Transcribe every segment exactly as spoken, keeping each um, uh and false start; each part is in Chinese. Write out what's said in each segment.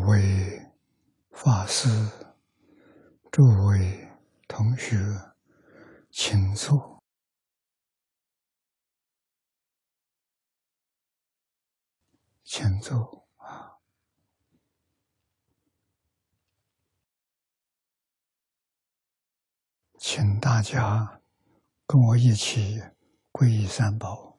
位法师、诸位同学，请坐。请坐啊！请大家跟我一起皈依三宝。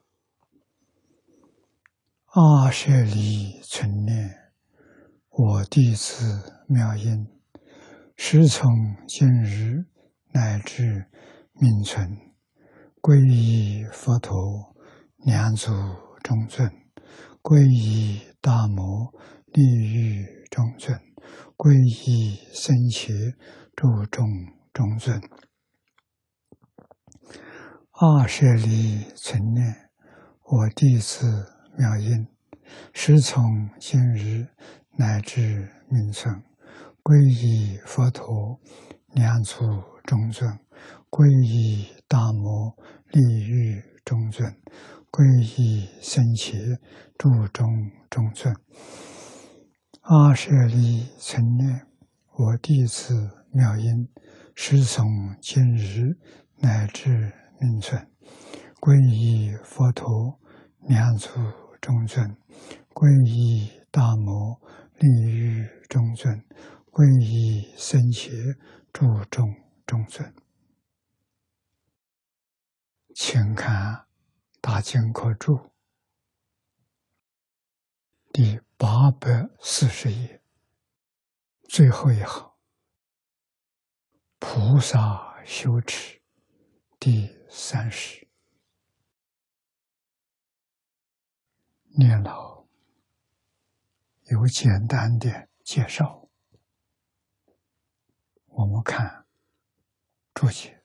阿舍离存念，我弟子妙音，时从今日乃至命存，皈依佛陀、两祖中尊，皈依大摩利欲中尊，皈依僧伽诸众中尊。阿舍离存念，我弟子妙音，时从今日乃至命存，皈依佛陀、两祖中尊，皈依大摩利欲中尊，皈依僧伽诸众中尊。阿舍离存念，我弟子妙音，时从今日乃至命存，皈依佛陀、两祖中尊，皈依大摩利欲中尊，皈依僧伽诸众中尊。请看大经科注第八百四十页最后一行，菩萨修持第三十。念老有简单的介绍，我们看注解。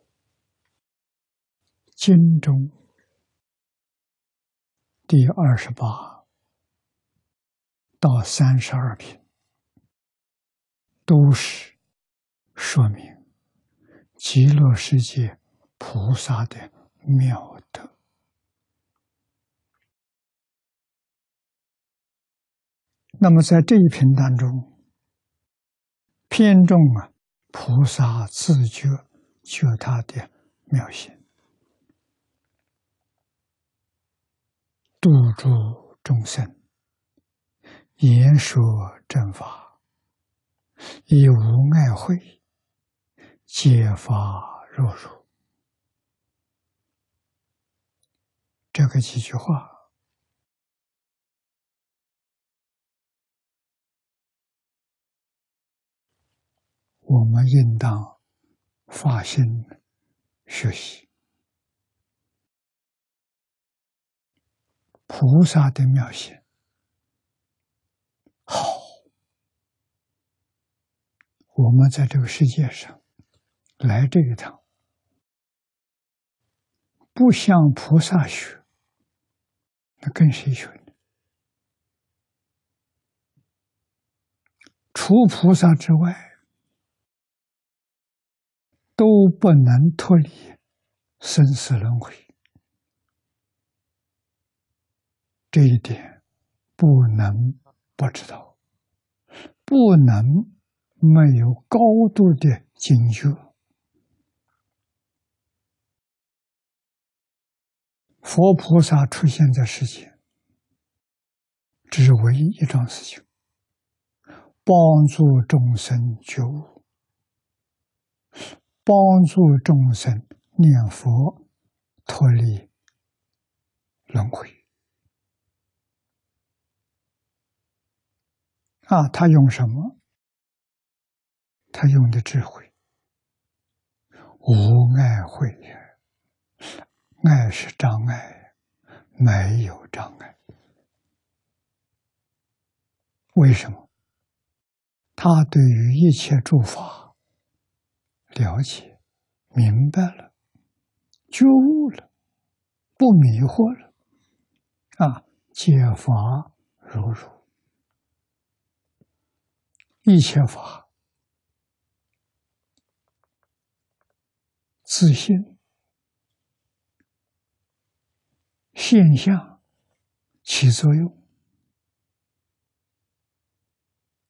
经中第二十八到三十二品都是说明极乐世界菩萨的妙德。那么在这一品当中，偏重啊菩萨自觉觉他的妙行，度诸众生，言说正法，以无碍慧，揭发若如。这个几句话我们应当发心学习。菩萨的妙行好，我们在这个世界上来这一趟，不向菩萨学，那跟谁学呢？除菩萨之外，都不能脱离生死轮回。这一点不能不知道，不能没有高度的警觉。佛菩萨出现在世间，只为一桩事情，帮助众生觉悟，帮助众生念佛脱离轮回。啊，他用什么？他用的智慧，无碍慧也。碍是障碍，没有障碍。为什么？他对于一切诸法了解明白了，觉悟了，不迷惑了，啊，揭发如如。一切法自性现象起作用，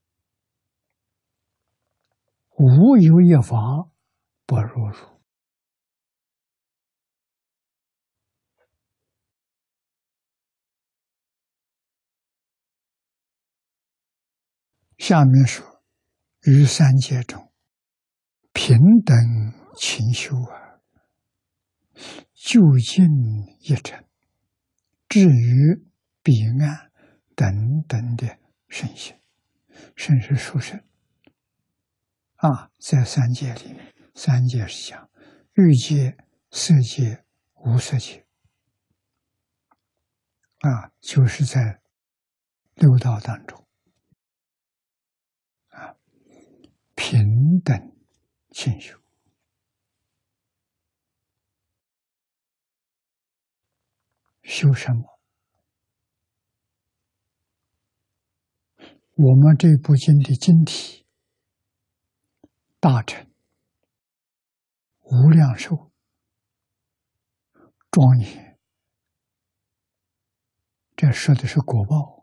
无有一法不入入。下面说，于三界中，平等勤修啊，究竟一尘，至于彼岸等等的圣行，圣是殊胜啊，在三界里面，三界是讲欲界、色界、无色界啊，就是在六道当中啊，平等勤修。修什么？我们这部经的经题，大乘、无量寿、庄严，这说的是果报。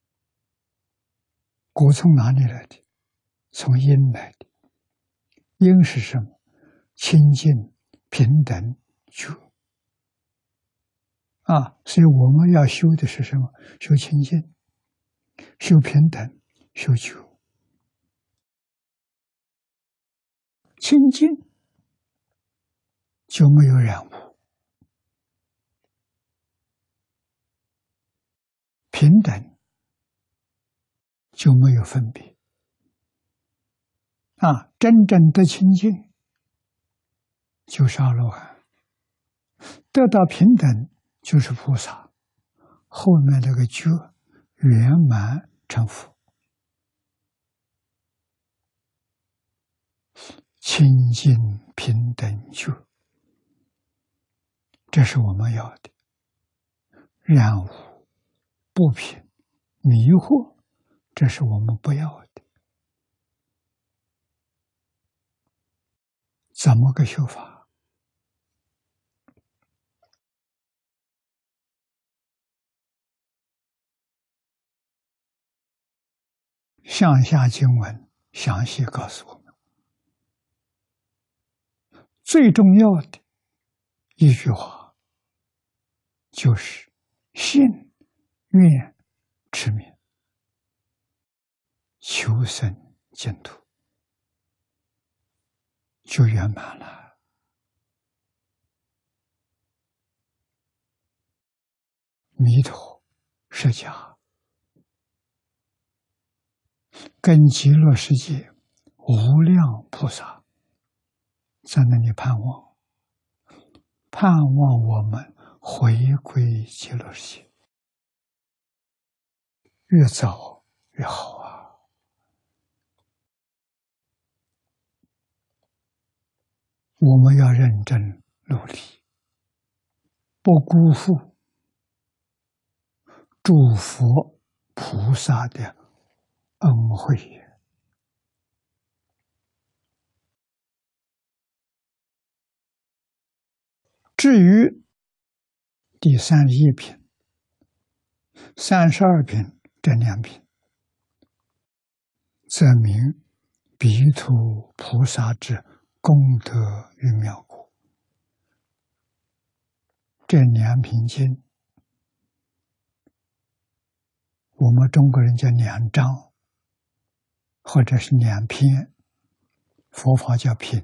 果从哪里来的？从因来的。因是什么？清净、平等、觉。啊，所以我们要修的是什么？修清净，修平等，修觉。清净就没有染污，平等就没有分别。啊，真正的清净就是阿罗汉，得到平等就是菩萨，后面那个觉圆满成佛。清净平等觉，这是我们要的。染污、不平、迷惑，这是我们不要的。怎么个修法？向下经文详细告诉我们，最重要的一句话就是信愿持名，求生净土，就圆满了。弥陀、释迦跟极乐世界无量菩萨在那里盼望，盼望我们回归极乐世界，越早越好啊！我们要认真努力，不辜负诸佛菩萨的恩惠。至于第三十一品、三十二品这两品，则名彼土菩萨之功德与妙果。这两品经，我们中国人叫两章，或者是两篇，佛法叫品，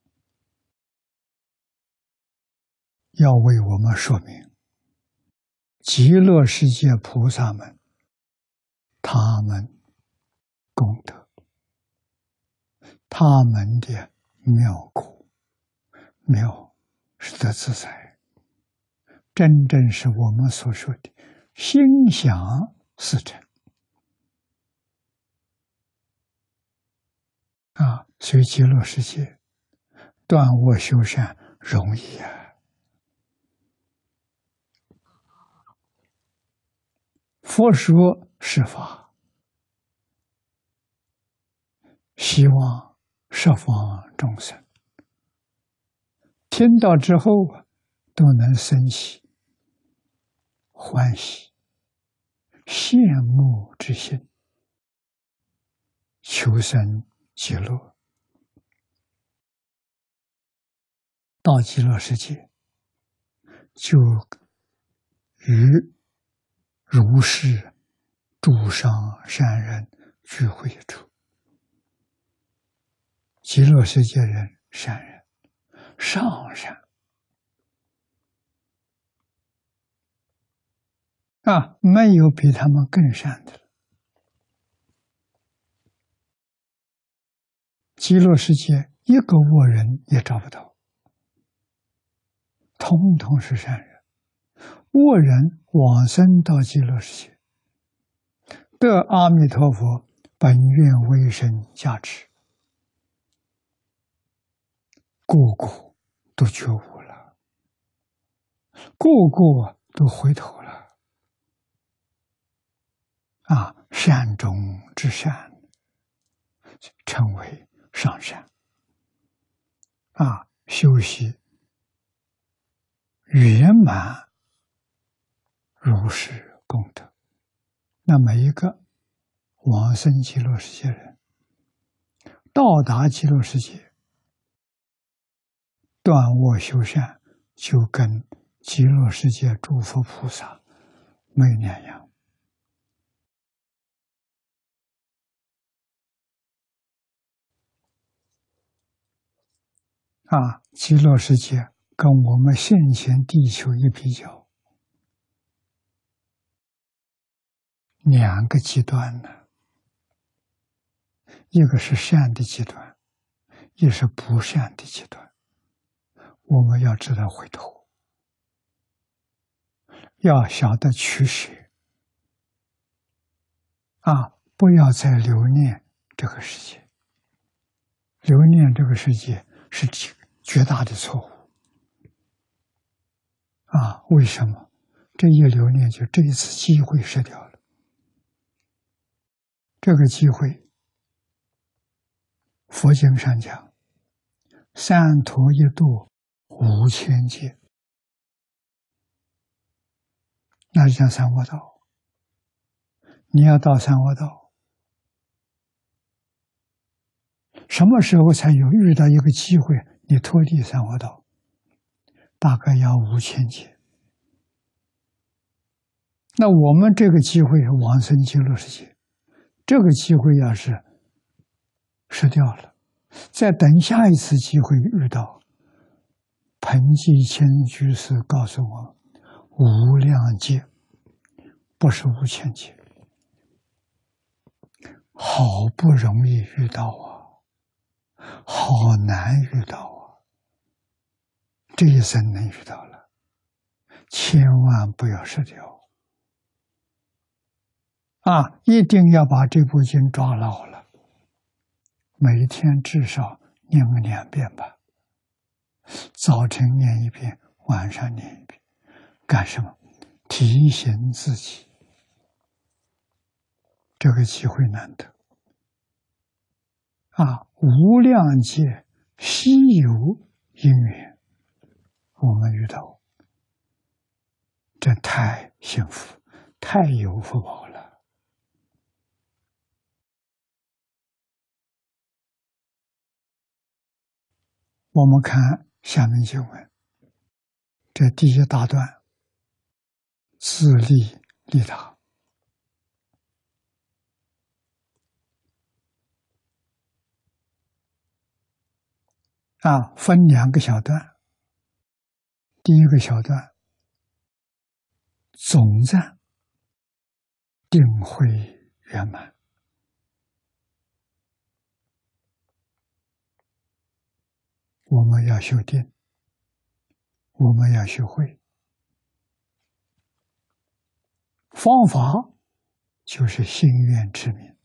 要为我们说明极乐世界菩萨们他们功德，他们的妙果。妙是得自在，真正是我们所说的心想事成啊！所以极乐世界断恶修善容易啊！佛说是法，希望十方众生听到之后都能生起欢喜、羡慕之心，求生极乐， 到极乐世界，就与如是诸上善人聚会一处。极乐世界人善人，上善啊，没有比他们更善的了。极乐世界一个恶人也找不到，通通是善人。恶人往生到极乐世界，得阿弥陀佛本愿威神加持，个个都觉悟了，个个都回头了啊！善中之善，成为上善啊！修习圆满如是功德。那每一个往生极乐世界人，到达极乐世界，断恶修善，就跟极乐世界诸佛菩萨没两样啊！极乐世界跟我们现前地球一比较，两个极端呢，一个是善的极端，一是不善的极端。我们要知道回头，要晓得取舍啊！不要再留恋这个世界，留恋这个世界是绝大的错误啊！为什么？这一留恋，就这一次机会失掉了。这个机会，佛经上讲，三途一度五千劫，那就叫三恶道。你要到三恶道，什么时候才有遇到一个机会你脱离三恶道？大概要五千劫。那我们这个机会是往生极乐世界，这个机会要是失掉了，再等下一次机会遇到，彭济谦居士告诉我，无量劫，不是无千劫，好不容易遇到啊，好难遇到啊，这一生能遇到了，千万不要失掉啊！一定要把这部经抓牢了，每天至少念个两遍吧，早晨念一遍，晚上念一遍，干什么？提醒自己，这个机会难得啊！无量劫稀有因缘，我们遇到，这太幸福，太有福报了。我们看下面经文，这第一大段，自利利他。啊，分两个小段。第一个小段，总赞定慧圆满。我们要修定，我们要学会，方法就是心愿持名，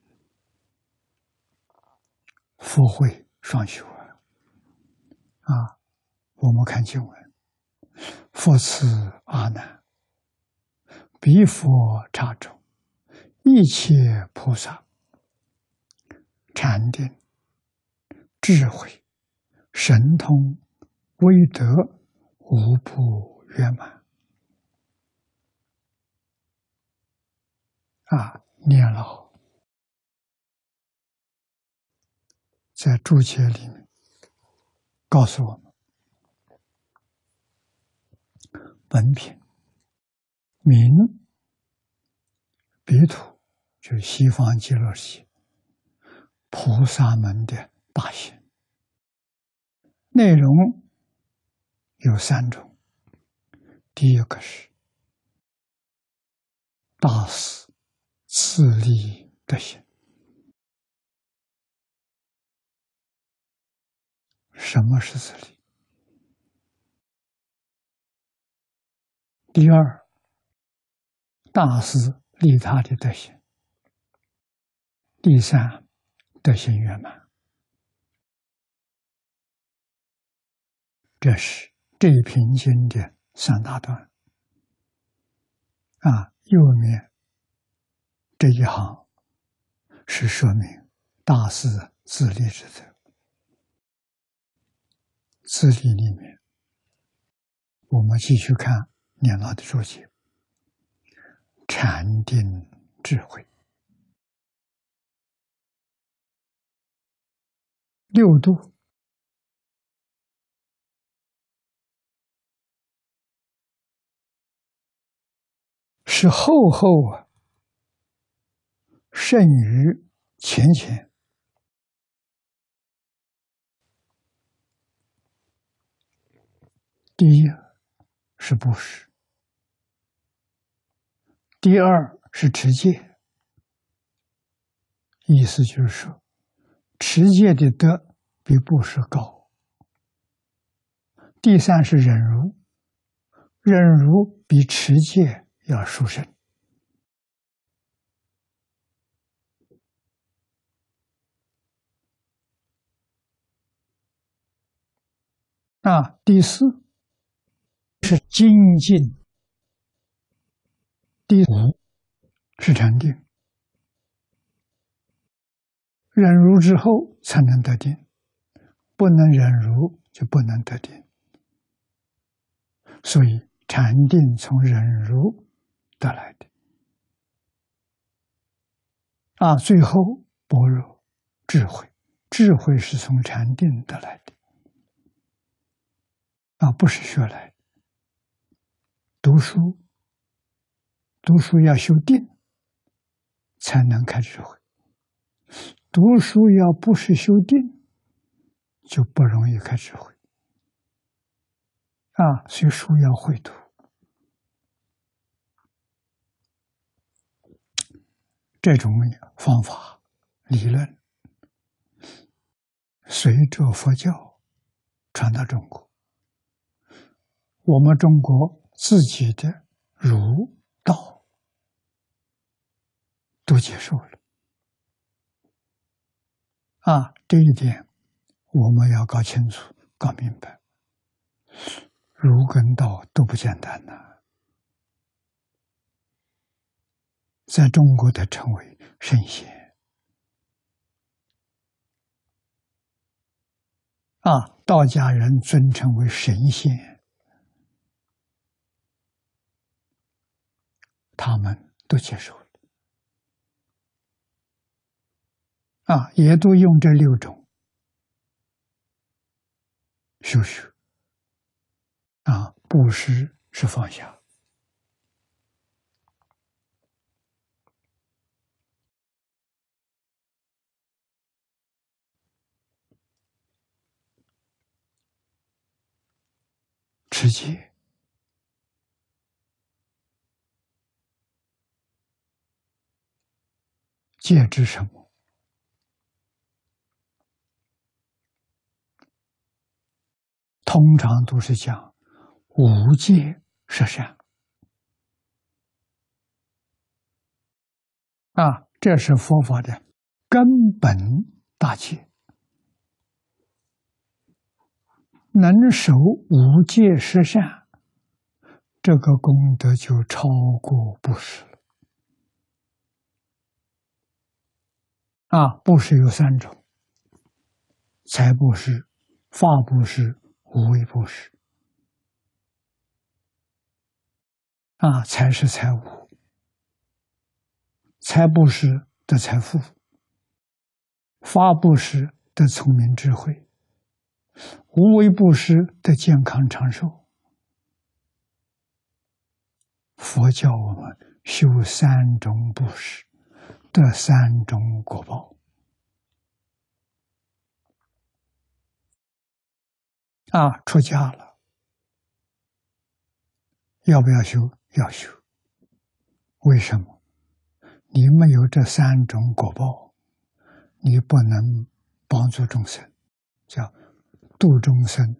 福慧双修啊！啊，我们看经文，佛赐阿难，彼佛刹中，一切菩萨，禅定、智慧、神通、威德，无不圆满。啊，念老在注解里面告诉我们， 文凭，名彼土，就是西方极乐世界菩萨门的大行。内容有三种，第一个是大慈自利德行。什么是自利？第二，大慈利他的德行。第三，德行圆满。这是这一品经的三大段。啊，右面这一行是说明大慈自利之德。自利里面，我们继续看念老的注解：禅定智慧，六度是厚厚啊，胜于前前。第一是布施，第二是持戒，意思就是说，持戒的德比布施高。第三是忍辱，忍辱比持戒要殊胜。啊，第四是精进，第五是禅定。忍辱之后才能得定，不能忍辱就不能得定。所以禅定从忍辱得来的。啊，最后般若智慧，智慧是从禅定得来的。啊，不是学来的。读书，读书要修定，才能开智慧。读书要不是修定，就不容易开智慧。啊，所以书要会读。这种方法理论，随着佛教传到中国，我们中国自己的儒道都接受了。啊，这一点我们要搞清楚、搞明白。儒跟道都不简单呐，在中国的称为圣贤。啊，道家人尊称为神仙，他们都接受了。啊，也都用这六种修学。啊，布施是放下，持戒，戒指什么？通常都是讲无戒十善。啊，这是佛法的根本大戒。能守无戒十善，这个功德就超过布施了。啊，布施有三种：财布施、法布施、无为布施。啊，财是财物，财布施得财富，法布施得聪明智慧，无为布施得健康长寿。 佛教我们修三种布施，得三种果报。啊，出家了，要不要修？要修。为什么？你没有这三种果报，你不能帮助众生，叫度众生，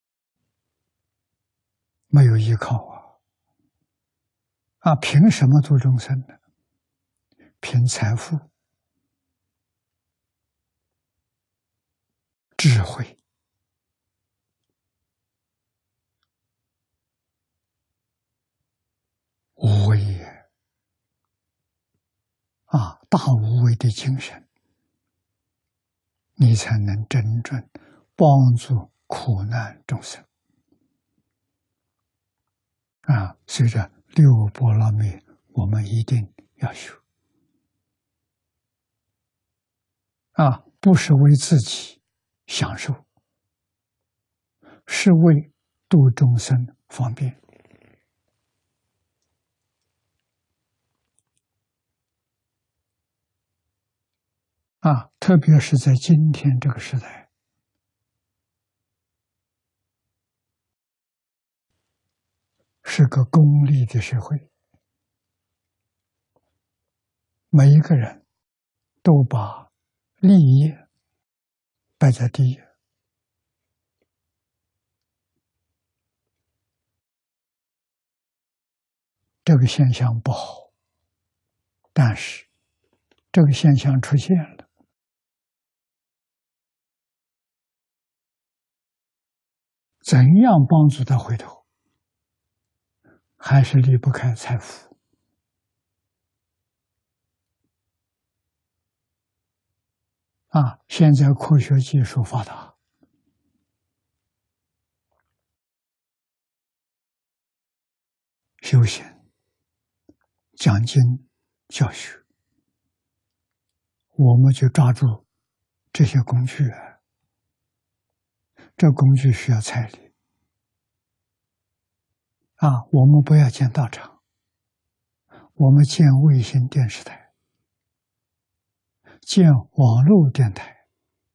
没有依靠啊！啊，凭什么度众生呢？凭财富、智慧。无为也啊，大无为的精神，你才能真正帮助苦难众生啊！随着六波罗蜜，我们一定要修啊！不是为自己享受，是为度众生方便。啊，特别是在今天这个时代，是个功利的社会，每一个人都把利益摆在第一。这个现象不好，但是这个现象出现了，怎样帮助他回头？还是离不开财富。啊，现在科学技术发达，修行、讲经、教学，我们就抓住这些工具啊。这工具需要财力啊，我们不要建道场，我们建卫星电视台，建网络电台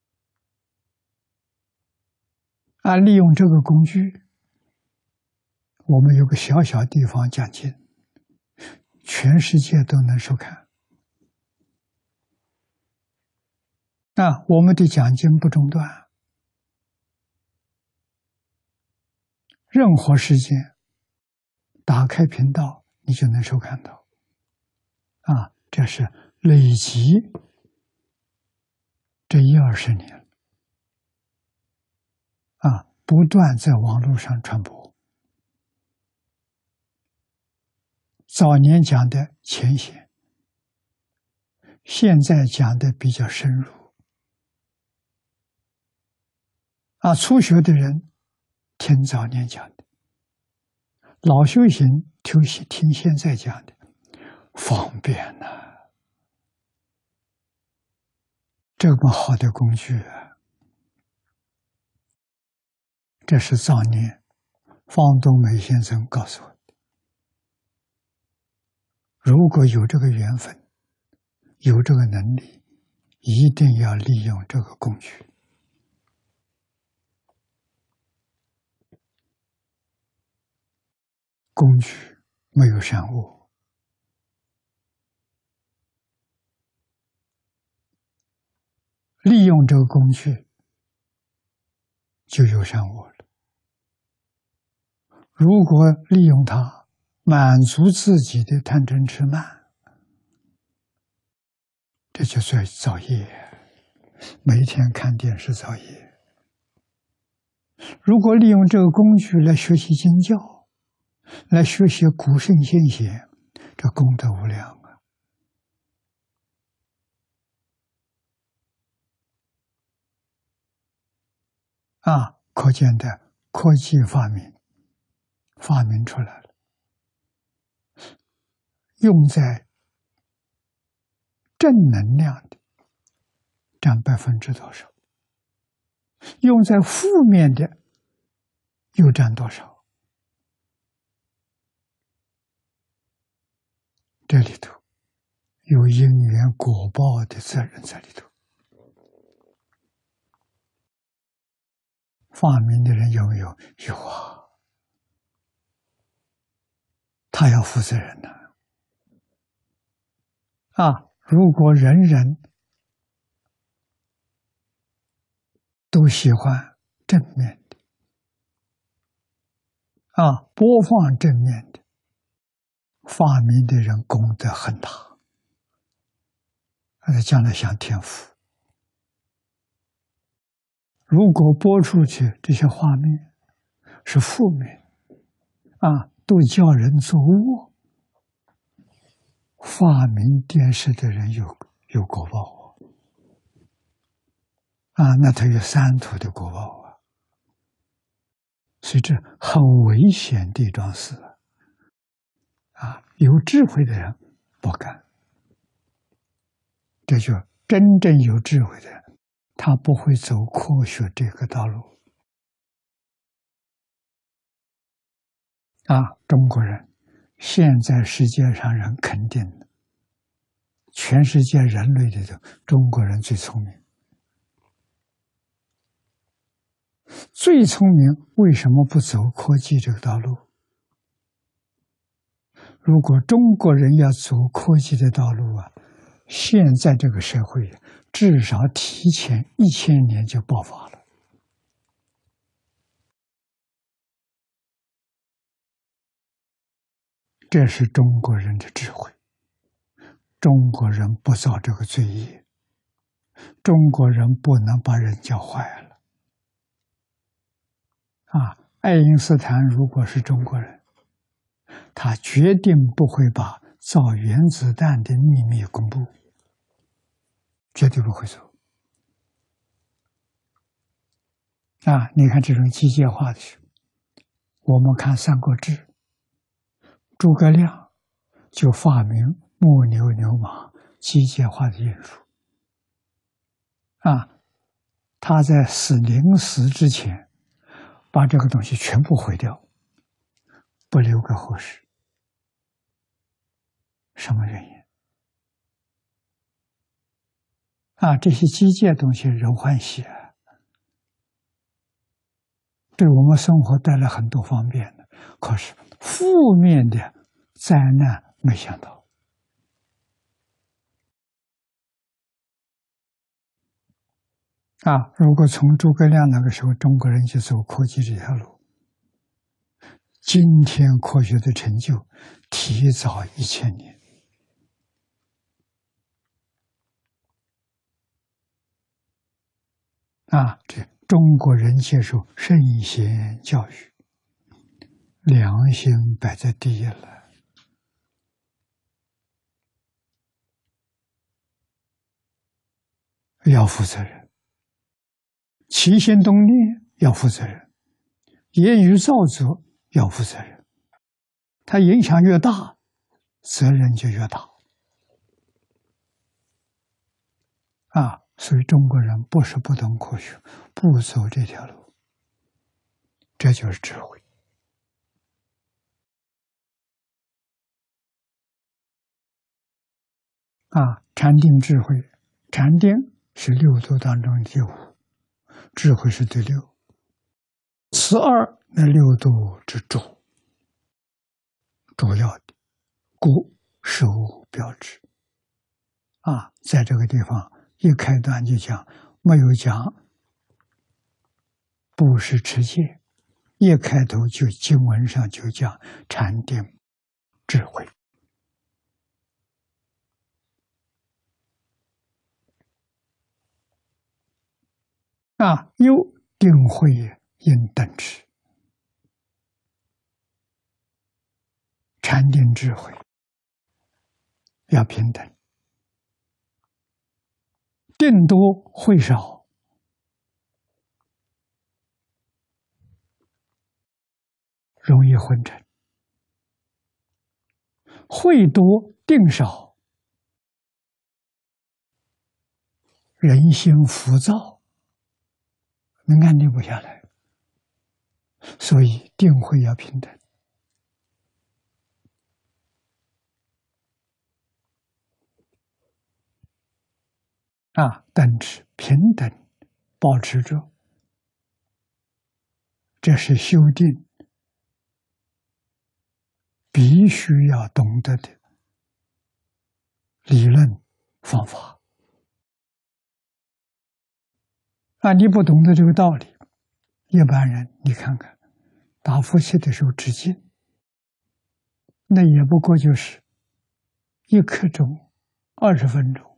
啊，利用这个工具，我们有个小小地方讲经，全世界都能收看。啊，我们的讲经不中断，任何时间打开频道，你就能收看到。啊，这是累积这一二十年啊，不断在网络上传播。早年讲的浅显，现在讲的比较深入。啊，初学的人听早年讲的，老修行听听现在讲的，方便呐、啊！这么好的工具啊！这是早年方东梅先生告诉我的。如果有这个缘分，有这个能力，一定要利用这个工具。工具没有善恶，利用这个工具就有善恶了。如果利用它满足自己的贪嗔痴慢，这就算造业，每天看电视造业。如果利用这个工具来学习经教，来学习古圣先贤，这功德无量啊！啊，可见的科技发明发明出来了，用在正能量的占百分之多少？用在负面的又占多少？ 里头有因缘果报的责任在里头。发明的人有没有？有啊，他要负责任的。啊，如果人人都喜欢正面的，啊，播放正面的，发明的人功德很大，他将来享天福。如果播出去这些画面是负面，啊，都叫人作恶，发明电视的人有有果报啊，啊，那他有三途的果报啊，所以这很危险的一桩事啊，有智慧的人不干，这就真正有智慧的人。他不会走科学这个道路啊！中国人现在世界上人肯定的，全世界人类里头，中国人最聪明。最聪明，为什么不走科技这个道路？如果中国人要走科技的道路啊，现在这个社会至少提前一千年就爆发了。这是中国人的智慧。中国人不造这个罪业，中国人不能把人教坏了。啊，爱因斯坦如果是中国人，他决定不会把造原子弹的秘密公布，绝对不会做。啊，你看这种机械化的事，我们看《三国志》，诸葛亮就发明木牛流马机械化的运输。啊，他在死临死之前，把这个东西全部毁掉，不留给后世。什么原因？啊，这些机械东西人欢喜，对我们生活带来很多方便的，可是负面的灾难没想到。啊，如果从诸葛亮那个时候，中国人就走科技这条路，今天科学的成就提早一千年。啊，这中国人接受圣贤教育，良心摆在第一了。要负责任，起心动念要负责任，言语造作要负责任。它影响越大，责任就越大。啊，所以中国人不是不懂科学，不走这条路，这就是智慧。啊，禅定智慧，禅定是六度当中的第五，智慧是第六，此二那六度之主，主要的，故实无标志。啊，在这个地方一开端就讲，没有讲布施持戒，一开头就经文上就讲禅定智慧。啊，又定慧应等持，禅定智慧要平等，定多慧少，容易昏沉；慧多定少，人心浮躁，安定不下来。所以定慧要平等。 等持平等保持着，这是修定必须要懂得的理论方法。啊，你不懂得这个道理，一般人你看看，打呼气的时候止静，那也不过就是一刻钟、二十分钟，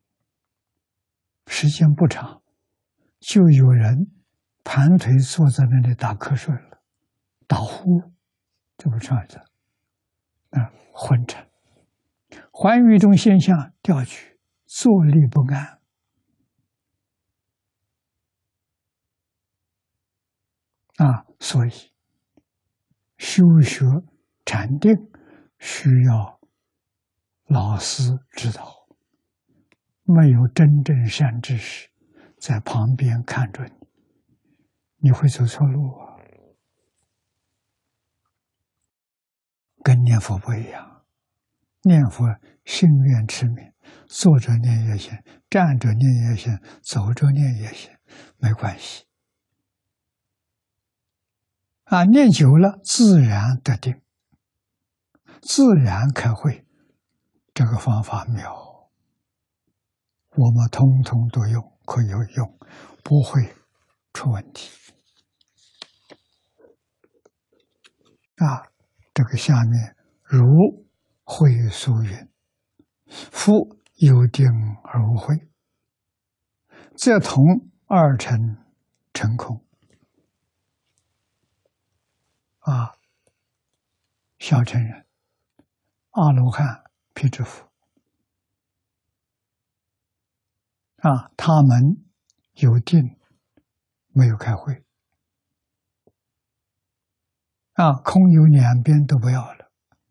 时间不长，就有人盘腿坐在那里打瞌睡了，打呼，这不这样子啊？昏沉，还有一种现象，调举，坐立不安。啊，所以修学禅定需要老师指导，没有真正善知识在旁边看着你，你会走错路啊。跟念佛不一样，念佛心愿持名，坐着念也行，站着念也行，走着念也行，没关系。啊，念久了自然得定，自然开慧，这个方法妙，我们通通都用，可以用，不会出问题。啊，这个下面如慧疏云：夫有定而无慧，则同二乘成空。啊，小乘人、阿罗汉、辟支佛，啊，他们有定，没有开慧，啊，空有两边都不要了，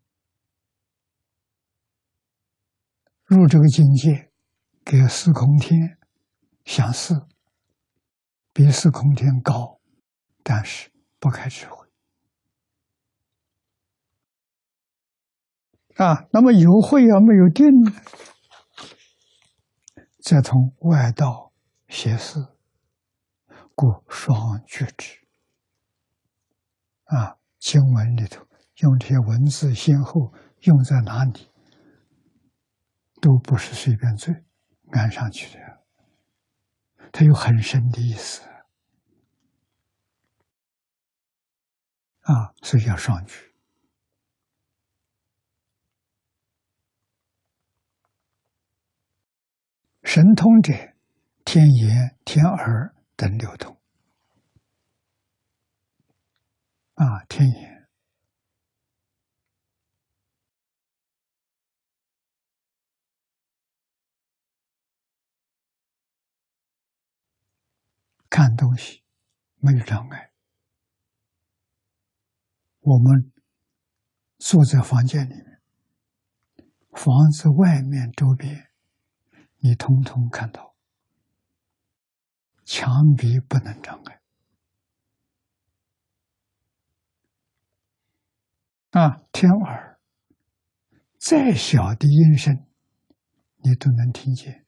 入这个境界，跟四空天相似，比四空天高，但是不开智慧。啊，那么有慧而没有定呢？则同外道邪事，故双觉之。啊，经文里头用这些文字先后用在哪里，都不是随便罪按上去的，它有很深的意思。啊，所以叫双觉。神通者，天眼、天耳等六通。啊，天眼看东西没有障碍。我们坐在房间里面，房子外面周边，你通通看到，墙壁不能障碍。啊，天耳，再小的音声，你都能听见。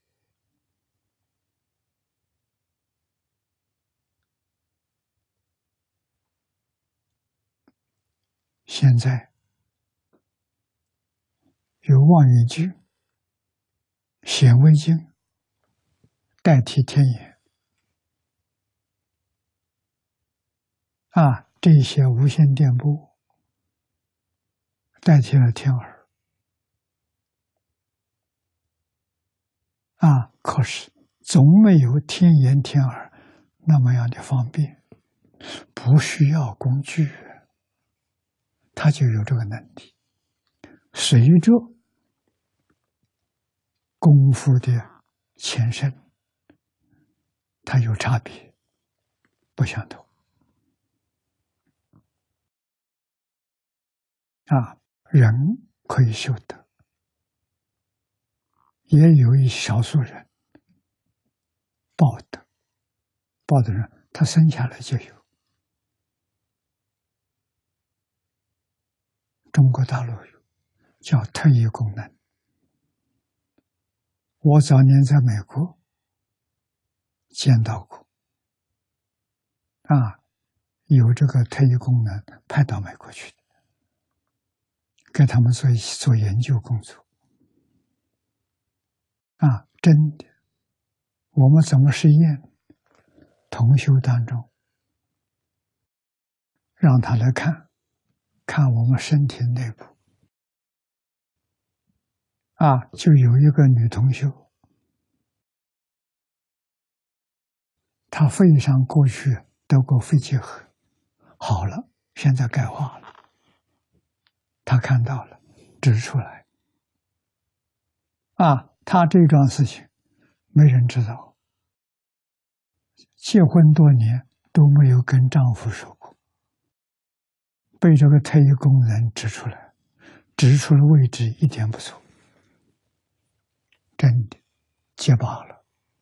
现在有望远镜、显微镜代替天眼。啊，这些无线电波代替了天耳。啊，可是总没有天眼天耳那么样的方便，不需要工具，它就有这个能力。随着功夫的前身，它有差别，不相同。啊，人可以修得，也有一少数人报得，报的人他生下来就有。中国大陆有叫特异功能。我早年在美国见到过，啊，有这个特异功能派到美国去，给他们做做研究工作。啊，真的，我们怎么实验？同修当中，让他来看，看我们身体内部。啊，就有一个女同修，她肺上过去得过肺结核，好了，现在钙化了。她看到了，指出来。啊，她这桩事情没人知道，结婚多年都没有跟丈夫说过，被这个特异功能指出来，指出的位置一点不错，真的结疤了。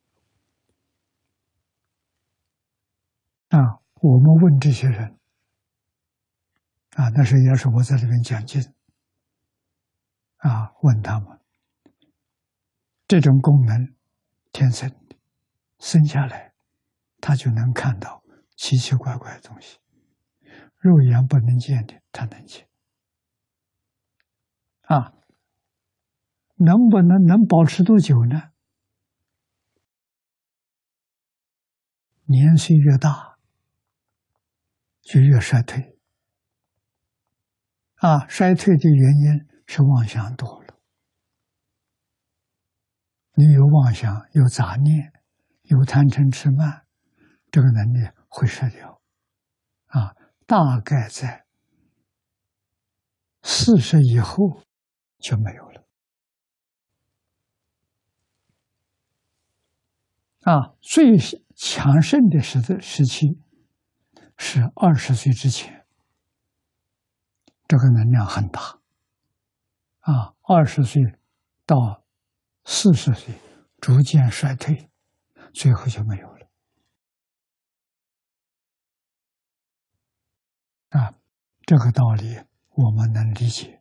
啊，我们问这些人，啊，那时候也是我在这边讲经，啊，问他们，这种功能天生的，生下来他就能看到奇奇怪怪的东西，肉眼不能见的他能见。啊，能不能能保持多久呢？年岁越大，就越衰退。啊，衰退的原因是妄想多了。你有妄想，有杂念，有贪嗔痴慢，这个能力会失掉。啊，大概在四十以后就没有了。啊，最强盛的时时期是二十岁之前，这个能量很大。啊，二十岁到四十岁逐渐衰退，最后就没有了。啊，这个道理我们能理解。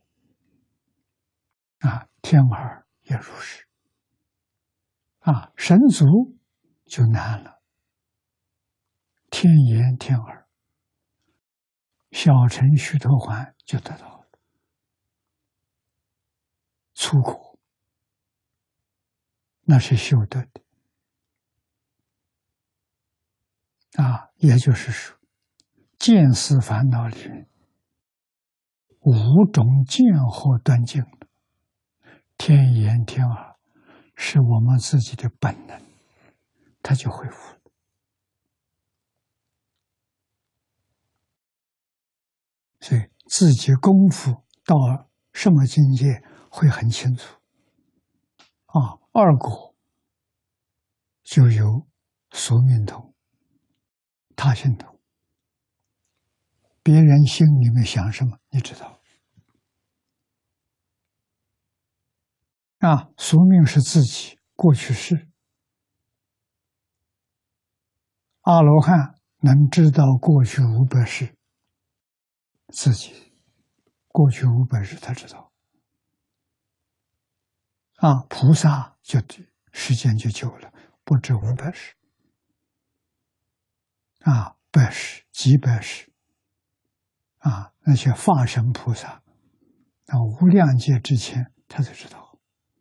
啊，天儿也如是。啊，神足就难了。天眼天耳，小乘须陀洹就得到了。粗果那是修得的。啊，也就是说，见思烦恼里面五种见惑断尽了，天眼天耳是我们自己的本能，它就恢复了。所以自己功夫到什么境界会很清楚。啊，二果就有宿命通、他心通，别人心里面想什么，你知道。啊，宿命是自己过去式。阿罗汉能知道过去五百世，自己过去五百世他知道。啊，菩萨就时间就久了，不止五百世。啊，百世、几百世。啊，那些化身菩萨，啊，无量劫之前他就知道。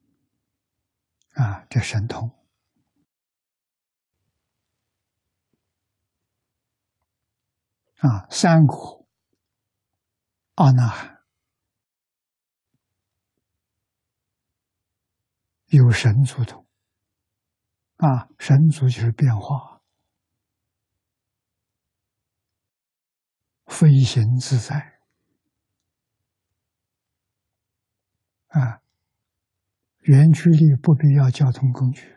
啊，这神通。啊，三果阿那含有神足通。啊，神足就是变化，飞行自在。啊，远距离不必要交通工具，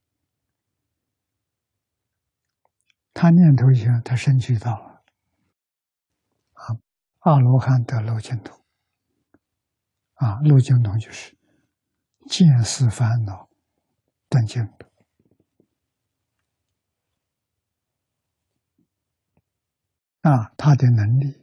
他念头一想，他身体到了。啊，阿罗汉得漏尽通。啊，漏尽通就是见思烦恼断尽了。啊，他的能力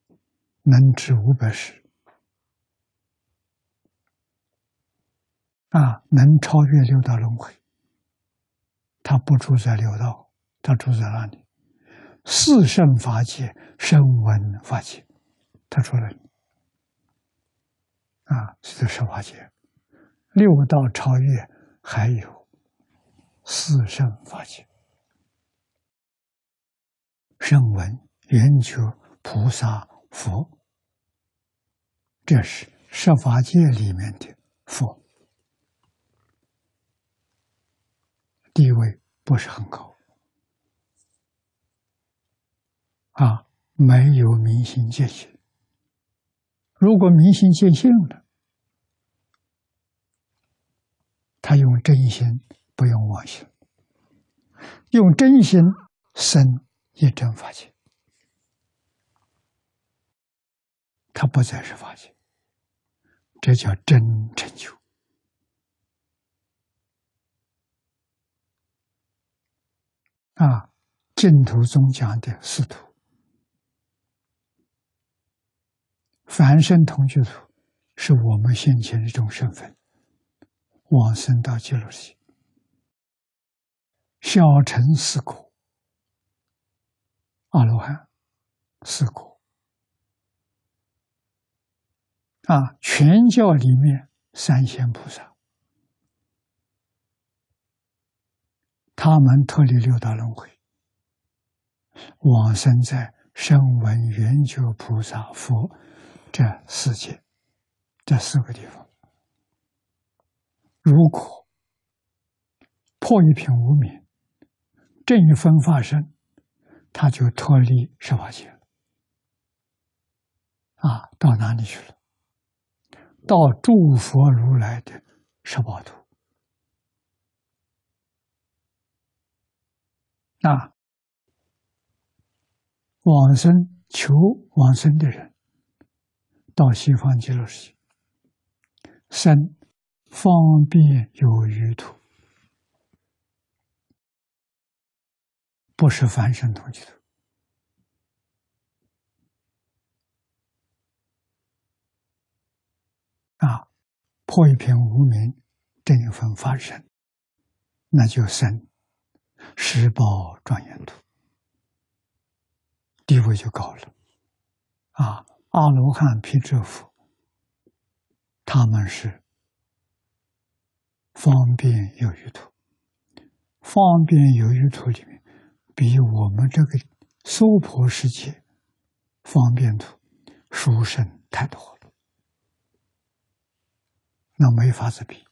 能知五百世。 啊，能超越六道轮回。他不住在六道，他住在哪里？四圣法界、声闻法界，他住了啊，这是法界。六道超越，还有四圣法界。声闻、缘觉、菩萨、佛，这是十法界里面的佛，地位不是很高啊，没有明心见性。如果明心见性了，他用真心，不用妄心，用真心生一真法界，他不再是法界，这叫真成就啊！净土宗讲的四土，凡圣同居土是我们现前的一种身份，往生到极乐世界，小乘四果，阿罗汉四果啊，全教里面三贤菩萨，他们脱离六道轮回，往生在声闻、缘觉、菩萨、佛这四界，这四个地方。如果破一品无明，正一分发生，他就脱离十法界了啊，到哪里去了？到诸佛如来的十宝土啊。往生求往生的人，到西方极乐世界，生方便有余土，不是凡圣同居土啊。破一品无明，正一分发生，那就生十宝庄严土，地位就高了啊。阿罗汉、辟支佛，他们是方便有余土，方便有余土里面，比我们这个娑婆世界方便土殊胜太多了，那没法子比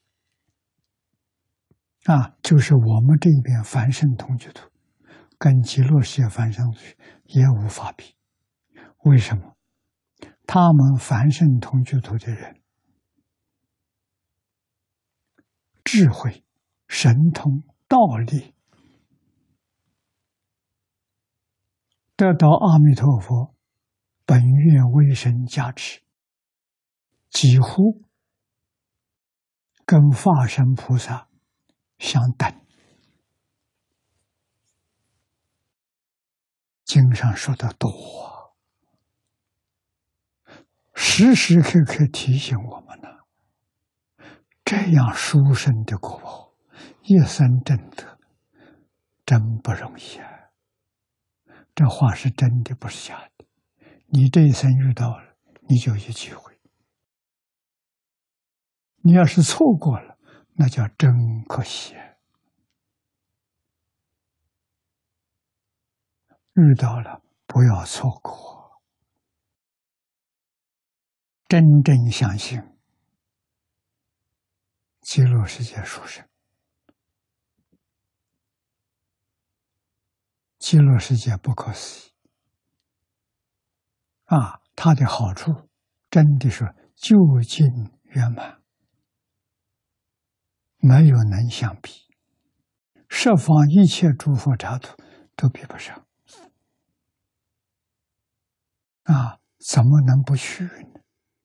啊。就是我们这边凡圣同居土跟极乐世界凡圣同居也无法比。为什么？他们凡圣同居土的人智慧、神通、道力得到阿弥陀佛本愿威神加持，几乎跟法身菩萨相等。经上说的多，时时刻刻提醒我们呢，这样殊胜的果报，一生证得，真不容易啊！这话是真的，不是假的。你这一生遇到了，你就有机会；你要是错过了，那叫真可惜。遇到了，不要错过，真正相信极乐世界殊胜。极乐世界不可思议啊！它的好处真的是究竟圆满，没有能相比，十方一切诸佛刹土都比不上啊！怎么能不去呢？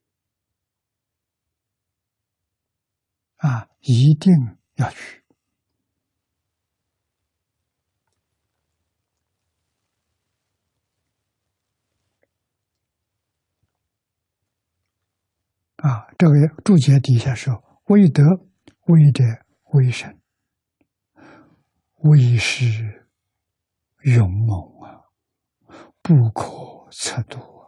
啊，一定要去啊！这个注解底下说：“为德微者微神，微是勇猛啊，不可测度啊，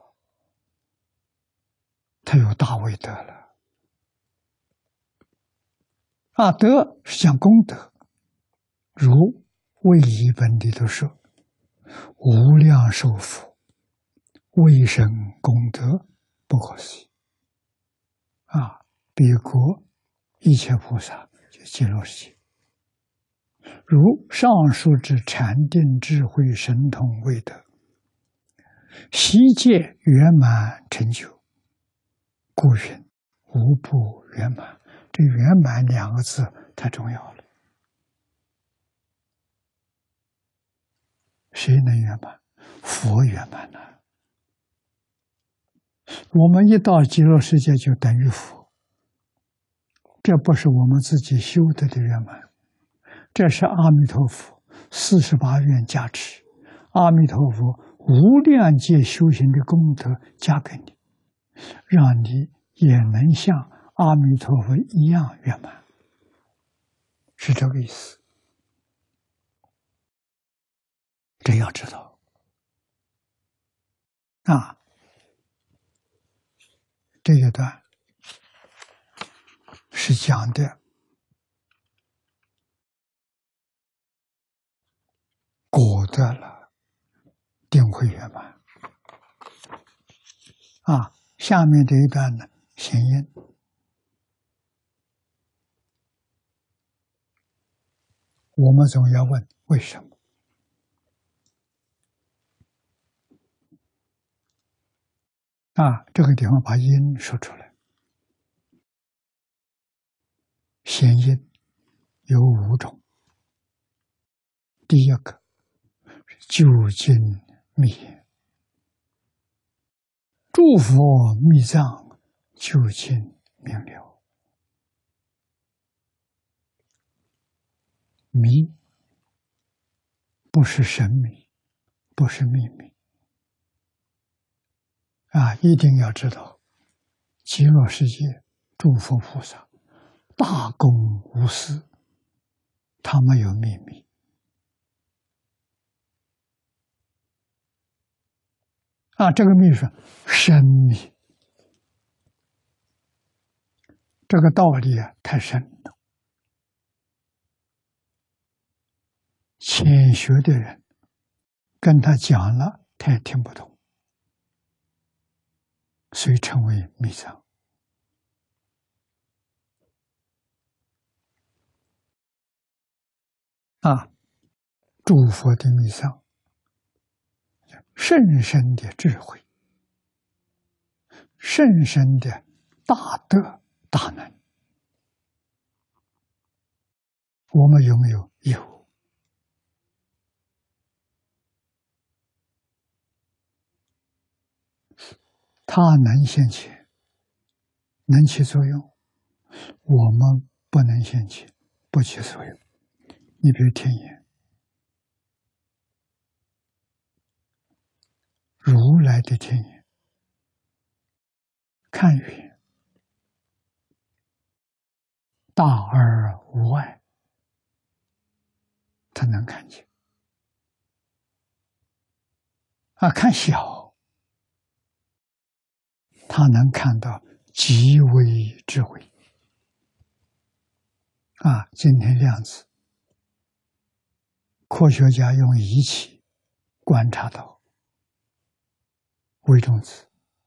他有大威德了啊！德是讲功德，如为一本里头说，无量寿佛，为神功德不可思议啊！彼国一切菩萨就极乐世界，如上述之禅定智慧神通威德，悉皆圆满成就，故云无不圆满。这圆满两个字太重要了。谁能圆满？佛圆满了。我们一到极乐世界就等于佛，这不是我们自己修得的圆满，这是阿弥陀佛四十八愿加持，阿弥陀佛无量界修行的功德加给你，让你也能像阿弥陀佛一样圆满，是这个意思。这要知道啊，这一段是讲的果得了定慧圆满啊。下面这一段呢，行因。我们总要问为什么啊？这个地方把因说出来。显因有五种，第一个究竟密言，诸佛密藏究竟明了。迷不是神秘，不是秘密啊！一定要知道，极乐世界诸佛菩萨大公无私，他没有秘密啊！这个秘是深秘，这个道理啊太深了，浅学的人跟他讲了，他也听不懂，所以称为密藏啊！诸佛的密藏，甚深的智慧，甚深的大德大能，我们拥有有，它能现前，能起作用，我们不能现前，不起作用。你比如天眼，如来的天眼，看远，大而无碍，他能看见啊；看小，他能看到极微智慧啊。今天量子科学家用仪器观察到微中子，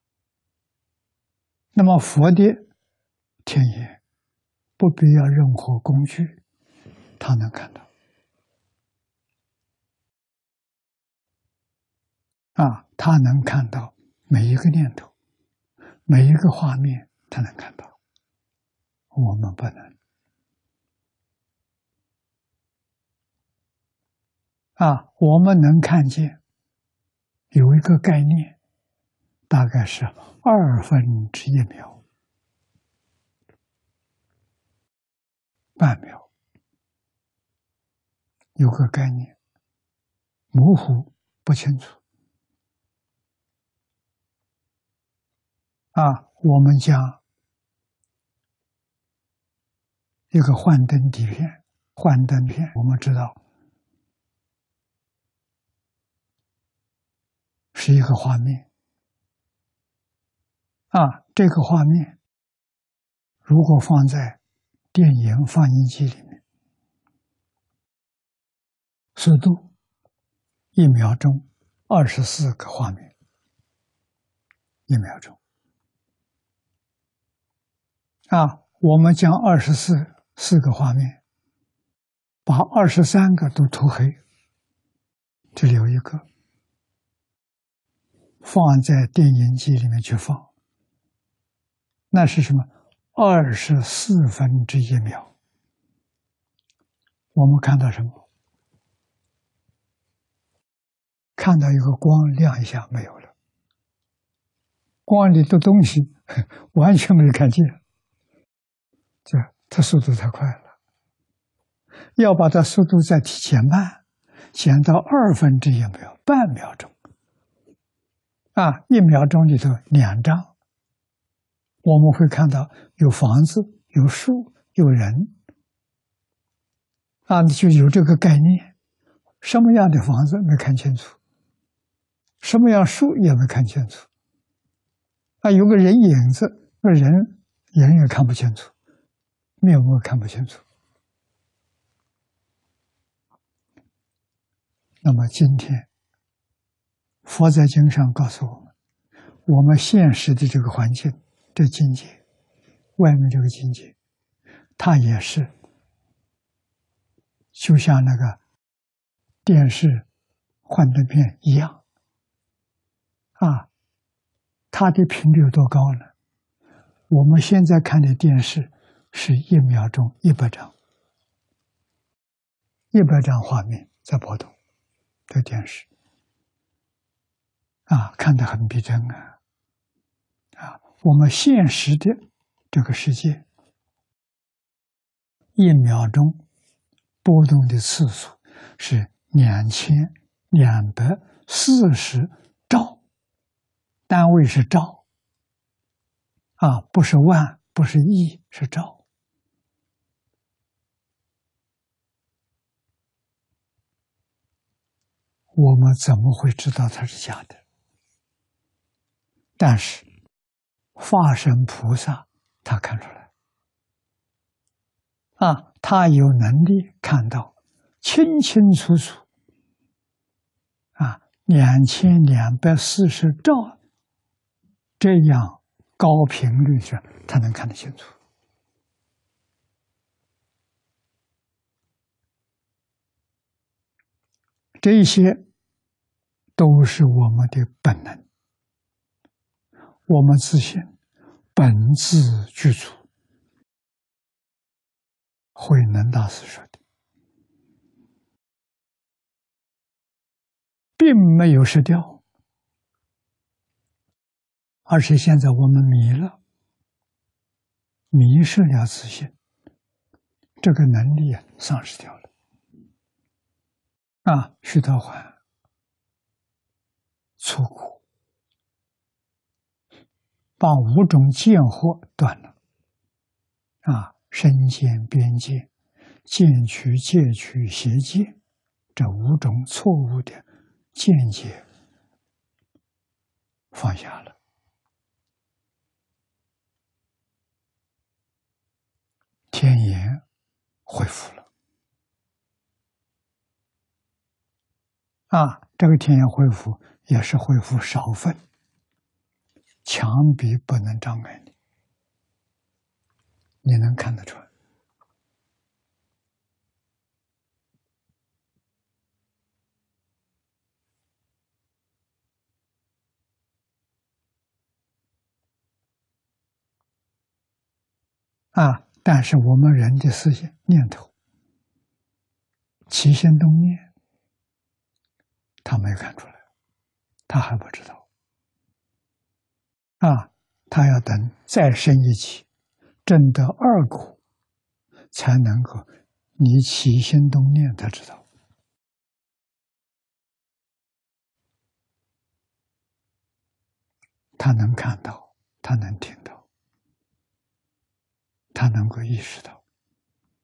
那么佛的天眼不必要任何工具，他能看到啊，他能看到每一个念头，每一个画面，他能看到，我们不能啊。我们能看见有一个概念，大概是二分之一秒，半秒，有个概念，模糊不清楚啊。我们讲一个幻灯底片、幻灯片，我们知道是一个画面啊。这个画面如果放在电影放映机里面，速度一秒钟二十四个画面，一秒钟啊。我们将二十四四个画面，把二十三个都涂黑，这里有一个，放在电影机里面去放，那是什么？二十四分之一秒。我们看到什么？看到一个光亮一下没有了，光里的东西完全没有看见，这它速度太快了。要把它速度再提前慢，减到二分之一秒，半秒钟啊，一秒钟里头两张，我们会看到有房子、有树、有人啊，就有这个概念。什么样的房子没看清楚，什么样树也没看清楚啊，有个人影子，那人人也看不清楚，面目看不清楚。那么今天佛在经上告诉我们，我们现实的这个环境，这境界，外面这个境界，它也是就像那个电视幻灯片一样啊，它的频率有多高呢？我们现在看的电视是一秒钟一百张，一百张画面在波动，这电视啊，看得很逼真啊啊！我们现实的这个世界，一秒钟波动的次数是两千两百四十兆，单位是兆啊，不是万，不是亿，是兆。我们怎么会知道它是假的？但是化身菩萨他看出来啊，他有能力看到清清楚楚啊，两千两百四十兆这样高频率上，他能看得清楚。这些都是我们的本能，我们自信本自具足。慧能大师说的，并没有失掉，而是现在我们迷了，迷失了自信，这个能力丧失掉了。啊，徐道环出国，把五种见惑断了。啊，身见、边见、见取、戒取、邪见，这五种错误的见解放下了，天眼恢复了。啊，这个天眼恢复也是恢复少分，墙壁不能障碍你，你能看得出来。啊，但是我们人的思想念头起心动念，他没看出来，他还不知道。啊，他要等再升一级，证得二果，才能够你起心动念，他知道。他能看到，他能听到，他能够意识到。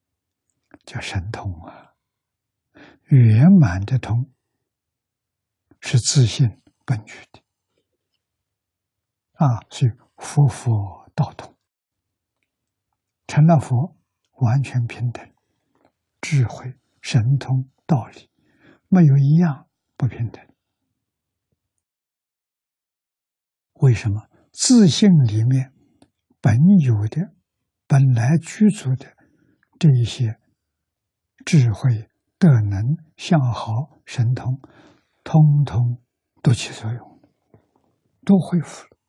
叫神通啊，圆满的通是自信根据的啊，所以佛佛道通，成了佛完全平等，智慧、神通、道理，没有一样不平等。为什么？自信里面本有的、本来具足的这一些智慧、德能、相好、神通，通通都起作用，都恢复了。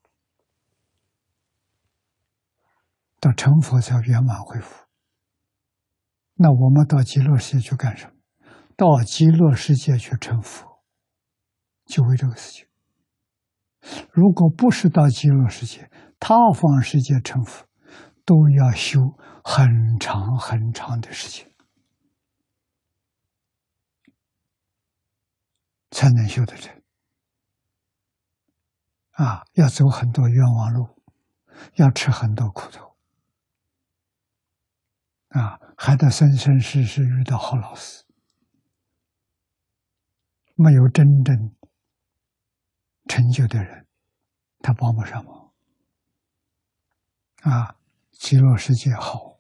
到成佛才圆满恢复。那我们到极乐世界去干什么？到极乐世界去成佛，就为这个事情。如果不是到极乐世界，他方世界成佛，都要修很长很长的时间，才能修得成。啊，要走很多冤枉路，要吃很多苦头，啊，还得生生世世遇到好老师，没有真正成就的人，他帮不上忙。啊，极乐世界好，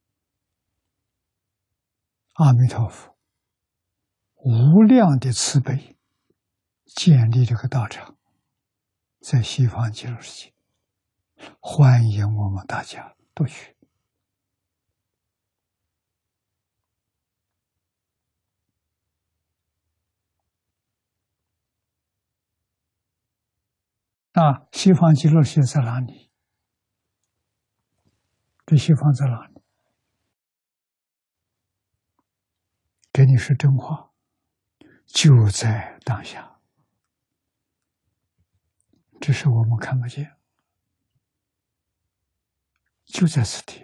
阿弥陀佛无量的慈悲，建立这个道场，在西方极乐世界，欢迎我们大家都去。啊，西方极乐世界在哪里？这西方在哪里？给你是真话，就在当下，只是我们看不见，就在此地。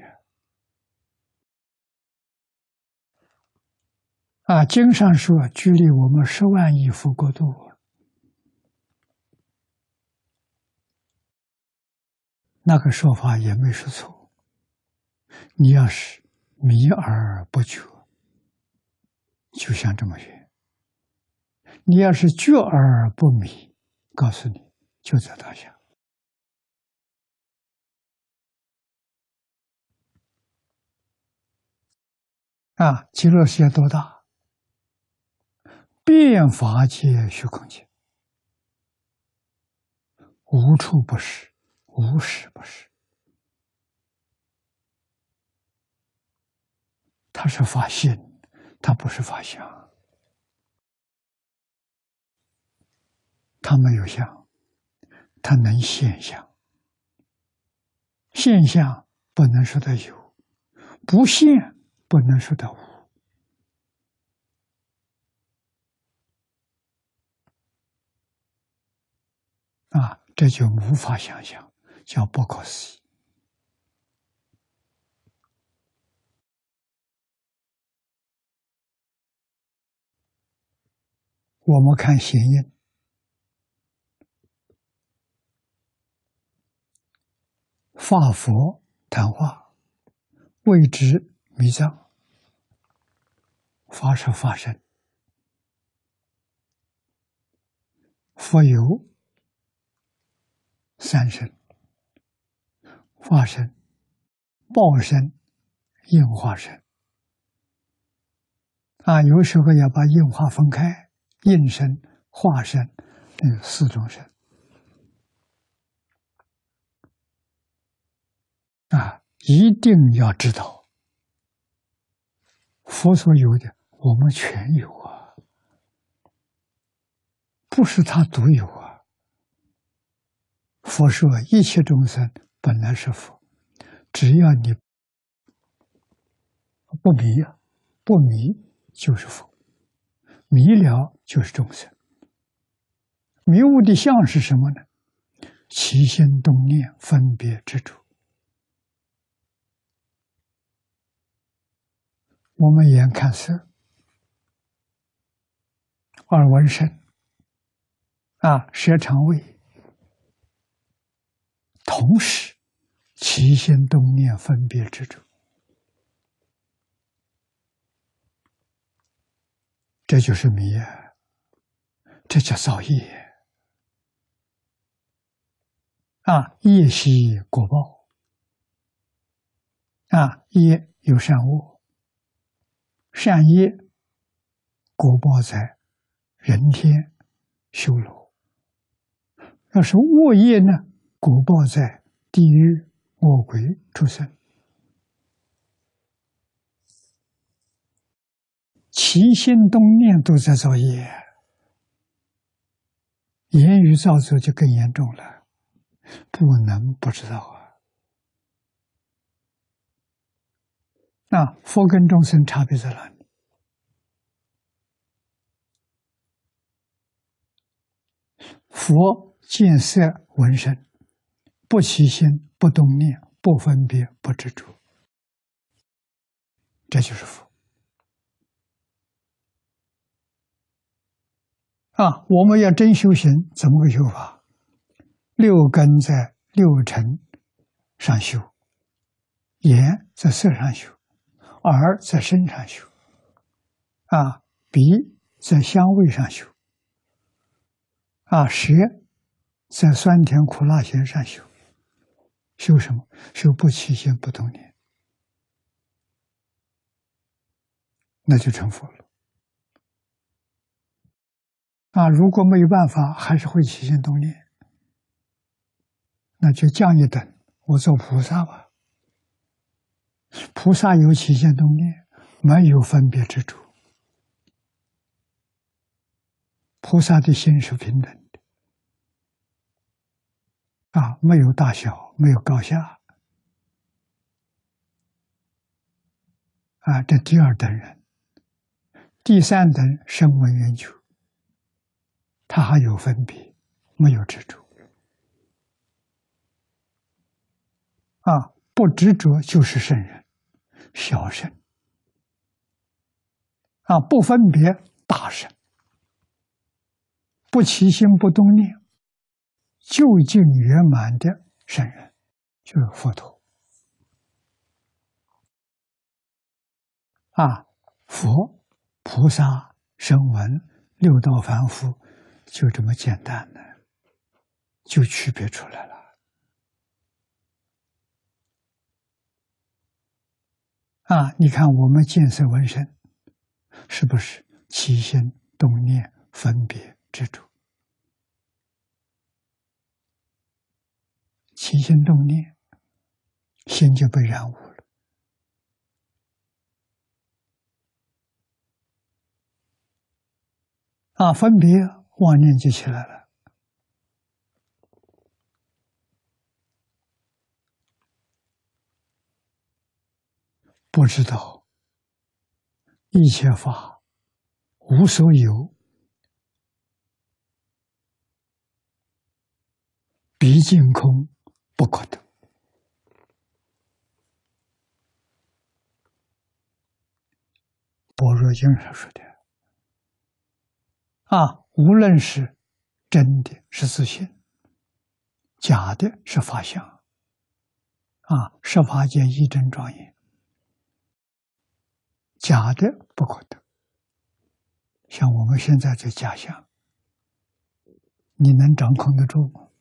啊，经上说，距离我们十万亿佛国度，那个说法也没说错。你要是迷而不觉，就像这么远；你要是觉而不迷，告诉你，就在当下。啊，极乐世界多大？遍法界虚空界，无处不是，无时不是。它是法性，它不是法相。它没有相，它能现象。现象不能说它有，不现不能说它无。啊，这就无法想象，叫不可思议。我们看显应，法佛谈话，谓之密藏。法是法身，佛有三身：法身、报身、应化身。啊，有时候要把应化分开，应身、化身，有四种身。啊，一定要知道，佛所有的，我们全有啊，不是他独有啊。佛说一切众生本来是佛，只要你不迷啊，不迷就是佛，迷了就是众生。迷悟的相是什么呢？起心动念、分别执着。我们眼看色，耳闻声，啊，舌尝味，同时起心动念、分别执着。 这就是迷啊，这叫造业啊！业习果报啊，业有善恶，善业果报在人天修罗，要是恶业呢，果报在地狱恶鬼畜生。起心动念都在造业，言语造作就更严重了，不能不知道啊。那佛跟众生差别在哪里？佛见色闻声，不起心，不动念，不分别，不执着，这就是佛。啊，我们要真修行，怎么个修法？六根在六尘上修，眼在色上修，耳在声上修，啊，鼻在香味上修，啊，舌在酸甜苦辣咸上修。修什么？修不起心不动念，那就成佛了。啊，如果没有办法，还是会起心动念，那就降一等，我做菩萨吧。菩萨有起心动念，没有分别执着。菩萨的心是平等的，啊，没有大小，没有高下，啊，这第二等人。第三等声闻缘觉，他还有分别，没有执着。啊，不执着就是圣人，小圣。啊，不分别大圣，不起心不动念，究竟圆满的圣人，就是佛陀。啊，佛、菩萨、声闻、六道凡夫，就这么简单的，就区别出来了。啊，你看我们见色闻声，是不是起心动念、分别执着？起心动念，心就被染污了。啊，分别妄念就起来了。不知道一切法无所有，毕竟空，不可得。般若经上说的啊，无论是真的是自性，假的是法相，啊，十法界一真庄严，假的不可得。像我们现在这假象，你能掌控得住吗？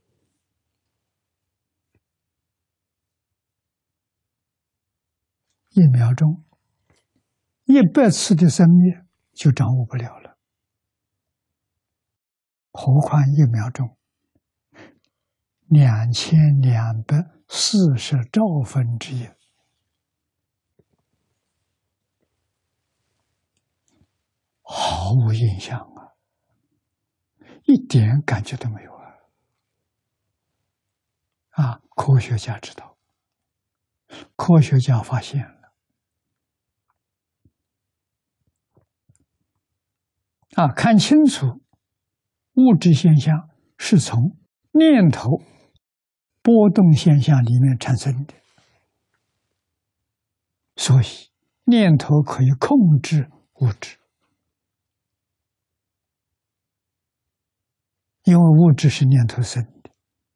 一秒钟，一百次的生灭就掌握不了了，何况一秒钟两千两百四十兆分之一，毫无印象啊，一点感觉都没有啊！啊，科学家知道，科学家发现了。啊，看清楚，物质现象是从念头波动现象里面产生的，所以念头可以控制物质，因为物质是念头生的。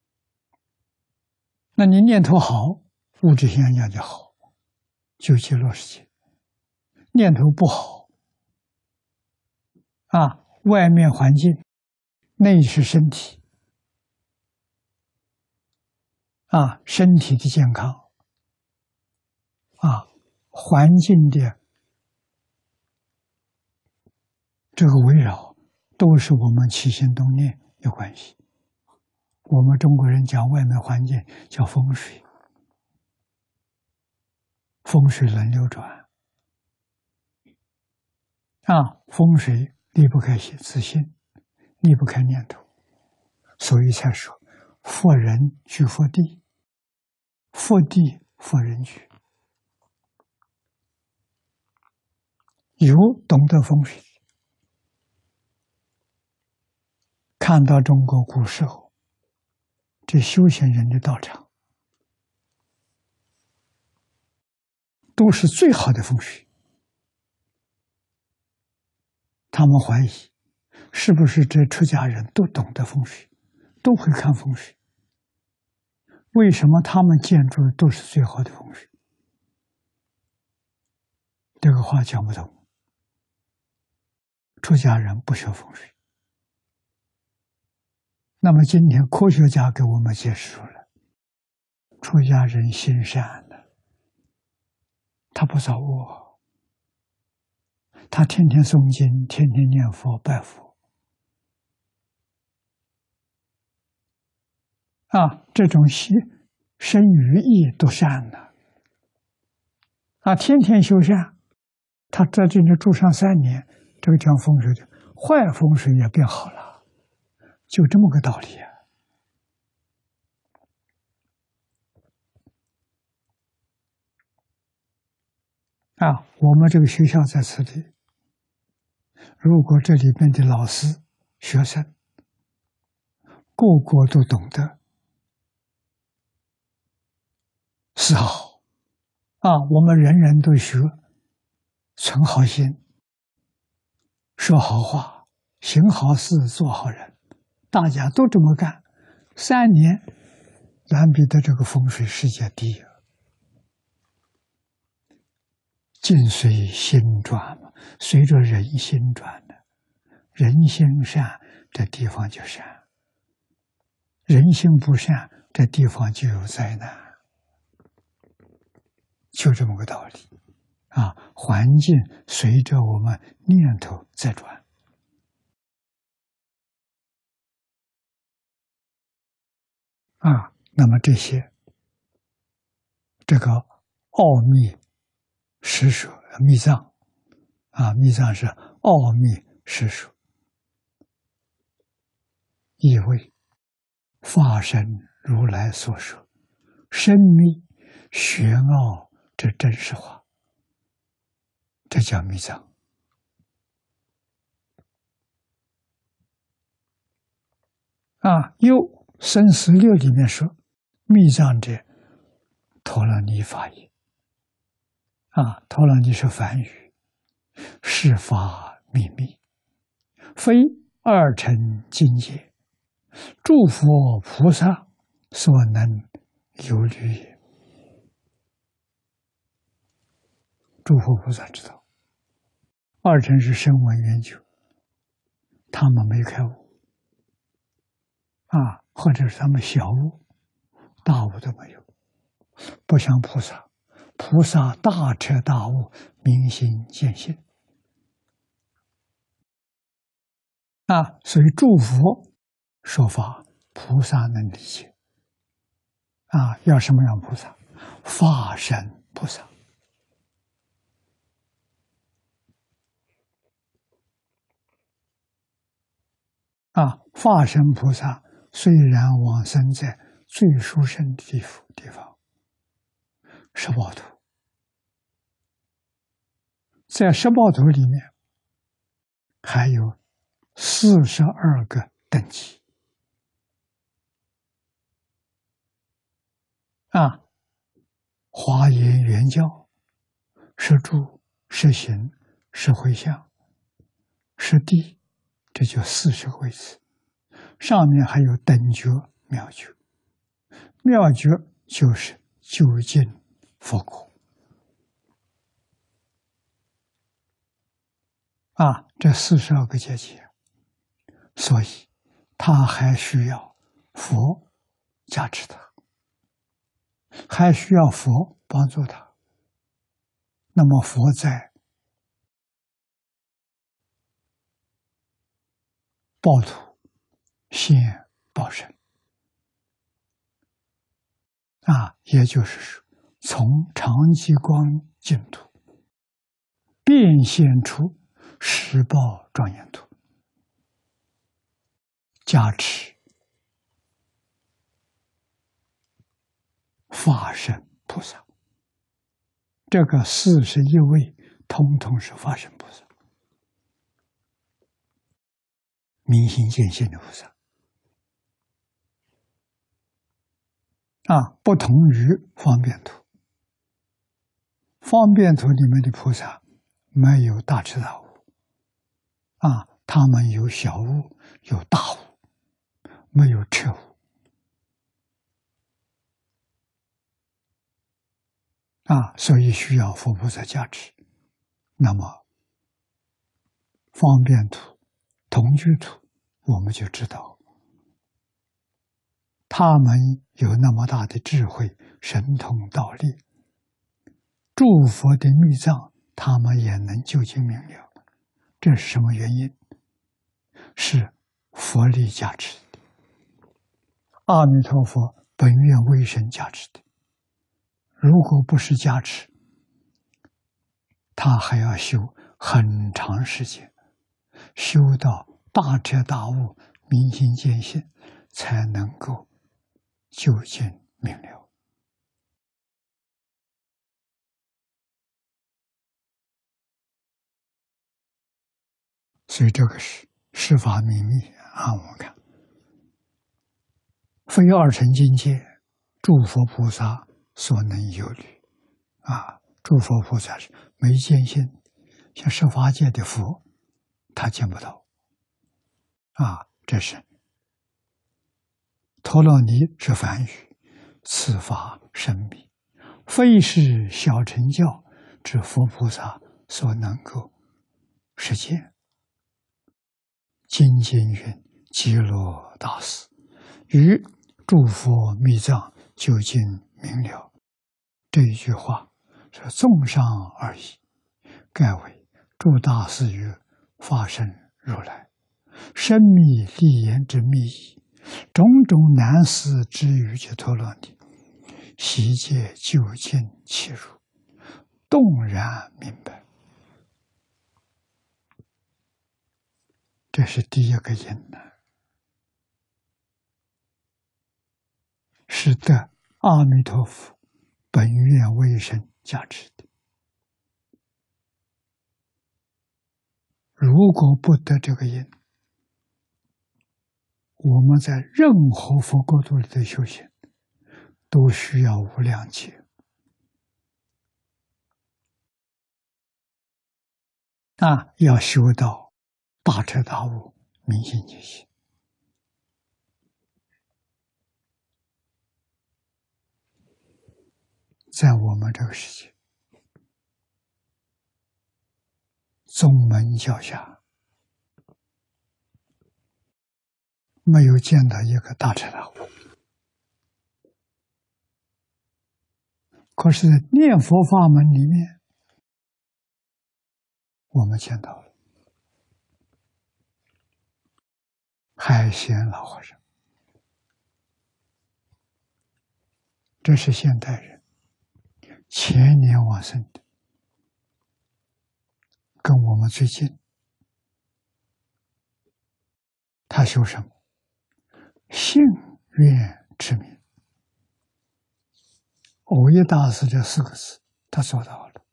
那你念头好，物质现象就好，就极乐世界；念头不好， 啊，外面环境，内是身体，啊，身体的健康，啊，环境的这个围绕，都是我们起心动念有关系。我们中国人讲外面环境叫风水，风水轮流转，啊，风水离不开自信，离不开念头，所以才说佛人居佛地，佛地佛人居。有懂得风水，看到中国古时候这修行人的道场，都是最好的风水。他们怀疑是不是这出家人都懂得风水，都会看风水？为什么他们建筑都是最好的风水？这个话讲不通。出家人不学风水。那么今天科学家给我们解释了，出家人心善的，他不造恶，他天天诵经，天天念佛拜佛，啊，这种心身语意都善的，啊，天天修善，他在这里住上三年，这个讲风水的坏风水也变好了，就这么个道理啊！啊，我们这个学校在此地，如果这里边的老师、学生个个都懂得是好啊，我们人人都学，存好心，说好话，行好事，做好人，大家都这么干，三年，南比的这个风水世界第一。境随心转嘛，随着人心转的，人心善，这地方就善；人心不善，这地方就有灾难，就这么个道理啊！环境随着我们念头在转啊，那么这些这个奥秘施舍密藏啊，密藏是奥秘施舍，意为法身如来所说，深密玄奥这真实话，这叫密藏啊。又生死六里面说，密藏者陀罗尼法也啊，陀罗尼是梵语，是法秘密，非二乘境界，诸佛菩萨所能有虑也。诸佛菩萨知道，二乘是声闻缘觉，他们没开悟啊，或者是他们小悟，大悟都没有，不像菩萨，菩萨大彻大悟，明心见性啊，所以诸佛说法，菩萨能理解啊。要什么样菩萨？法身菩萨啊，法身菩萨虽然往生在最殊胜的地方，地方十报土，在十报土里面还有四十二个等级啊，华严圆教是住是行是回向是地，这就四十个位置，上面还有等觉妙觉，妙觉就是究竟佛果啊， 这四十二个阶级，所以他还需要佛加持他，还需要佛帮助他。那么佛在报土现报身啊，也就是说，从长吉光净土变现出十报庄严土，加持法身菩萨。这个四十一位，通通是法身菩萨，明心见性的菩萨啊，不同于方便土。方便土里面的菩萨没有大彻大悟啊，他们有小悟，有大悟，没有彻悟啊，所以需要佛菩萨加持。那么方便土、同居土，我们就知道他们有那么大的智慧、神通道力，诸佛的密藏，他们也能究竟明了。这是什么原因？是佛力加持的，阿弥陀佛本愿威神加持的。如果不是加持，他还要修很长时间，修到大彻大悟、明心见性，才能够究竟明了。所以这个是释法秘密啊！我们看，非二乘境界，诸佛菩萨所能有虑啊！诸佛菩萨是没见性，像十法界的佛，他见不到啊！这是陀罗尼是梵语，此法深密，非是小乘教之佛菩萨所能够实践。金经云：极乐大士于诸佛密藏究竟明了。这一句话是综上而已，盖为诸大士于法身如来深密立言之密意，种种难思之语之陀罗尼，悉皆究竟其如，动然明白。这是第一个因呢，是得阿弥陀佛本愿威神加持的。如果不得这个因，我们在任何佛国度里的修行，都需要无量劫啊，要修到大彻大悟、明心见性。在我们这个世界，宗门教下没有见到一个大彻大悟，可是，在念佛法门里面，我们见到了海贤老和尚，这是现代人前年往生的，跟我们最近。他修什么？信愿持名。蕅益大师这四个字，他做到了。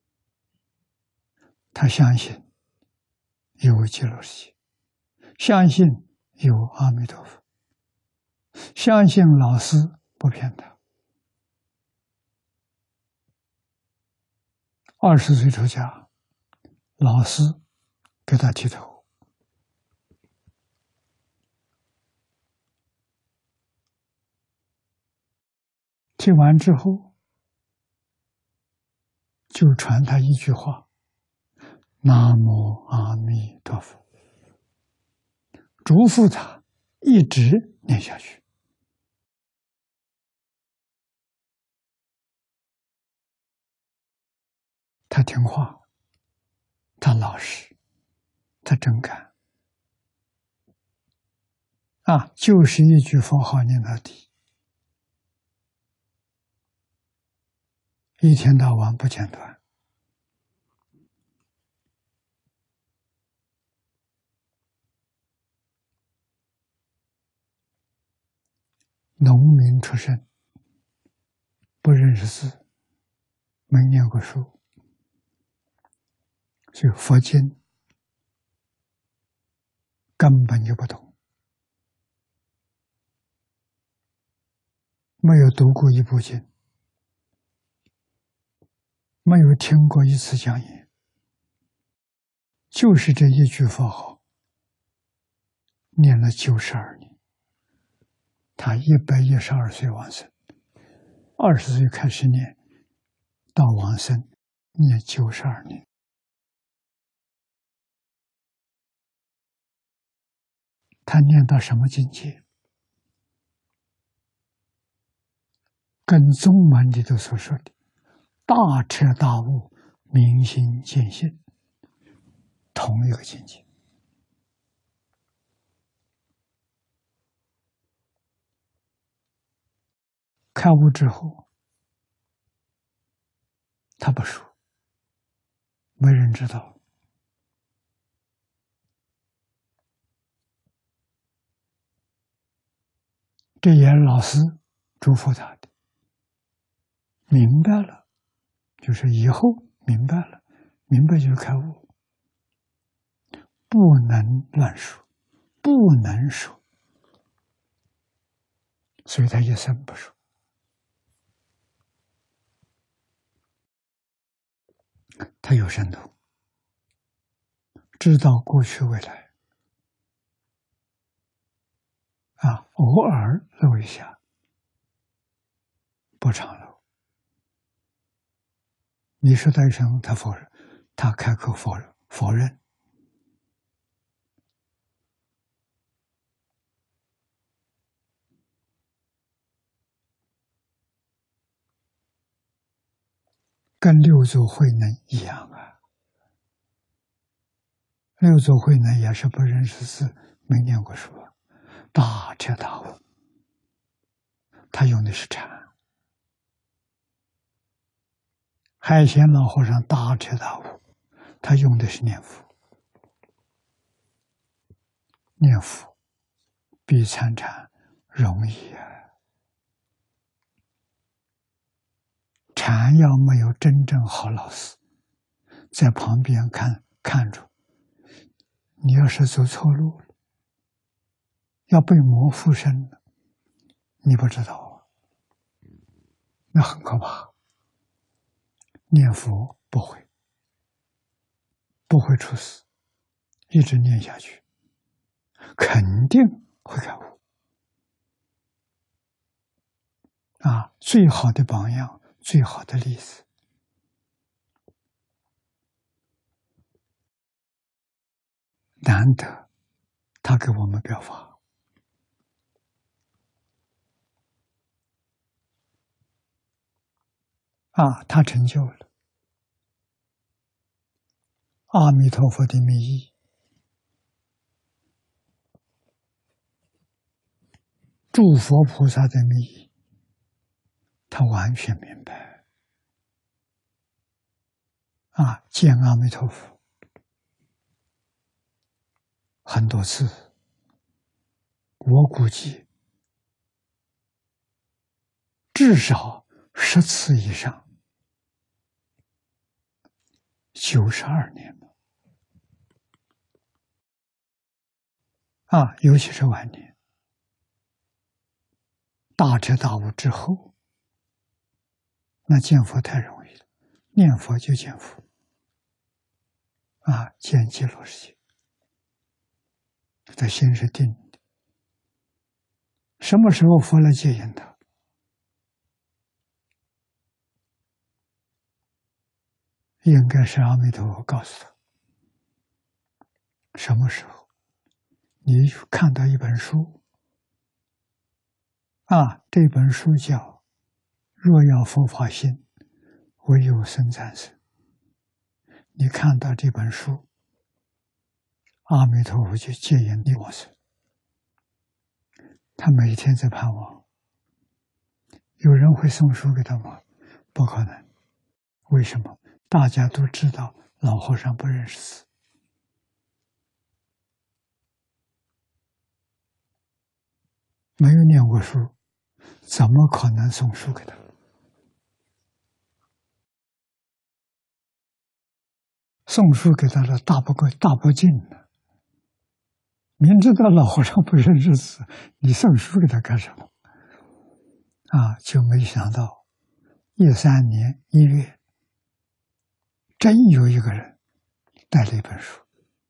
他相信有极乐世界，相信有阿弥陀佛，相信老师不骗他。二十岁出家，老师给他剃头，剃完之后，就传他一句话： 南无阿弥陀佛，嘱咐他一直念下去。他听话，他老实，他真干啊！就是一句佛号念到底，一天到晚不间断。农民出身，不认识字，没念过书，所以佛经根本就不懂，没有读过一部经，没有听过一次讲演，就是这一句佛号，念了九十二年。他一百一十二岁往生，二十岁开始念，到往生念九十二年。他念到什么境界？跟宗门里头所说的大彻大悟、明心见性同一个境界。开悟之后，他不说，没人知道。这也是老师嘱咐他的。明白了，就是以后明白了，明白就是开悟，不能乱说，不能说，所以他一生不说。他有深度，知道过去未来，啊，偶尔露一下，不常露。你说他一声，他否认，他开口否认，否认。跟六祖慧能一样啊，六祖慧能也是不认识字，没念过书，大彻大悟。他用的是禅。海贤老和尚大彻大悟，他用的是念佛。念佛比参禅容易啊。禅要没有真正好老师在旁边看看着，你要是走错路了，要被魔附身了，你不知道啊，那很可怕。念佛不会，不会出事，一直念下去，肯定会开悟。啊，最好的榜样，最好的例子。难得他给我们表法，啊，他成就了阿弥陀佛的密意，诸佛菩萨的密意，他完全明白。啊，见阿弥陀佛很多次，我估计至少十次以上，九十二年了。啊，尤其是晚年，大彻大悟之后，那见佛太容易了，念佛就见佛，啊，见极乐世界，这心是定的。什么时候佛来接引他？应该是阿弥陀佛告诉他， 什么时候你看到一本书啊，这本书叫《若要佛法心，唯有僧赞僧》。你看到这本书，阿弥陀佛就接引你往生。他每天在盼望，有人会送书给他吗？不可能。为什么？大家都知道老和尚不认识字，没有念过书，怎么可能送书给他？送书给他的大不过大不敬的，明知道老和尚不认识字，你送书给他干什么？啊，就没想到一三年一月，真有一个人带了一本书，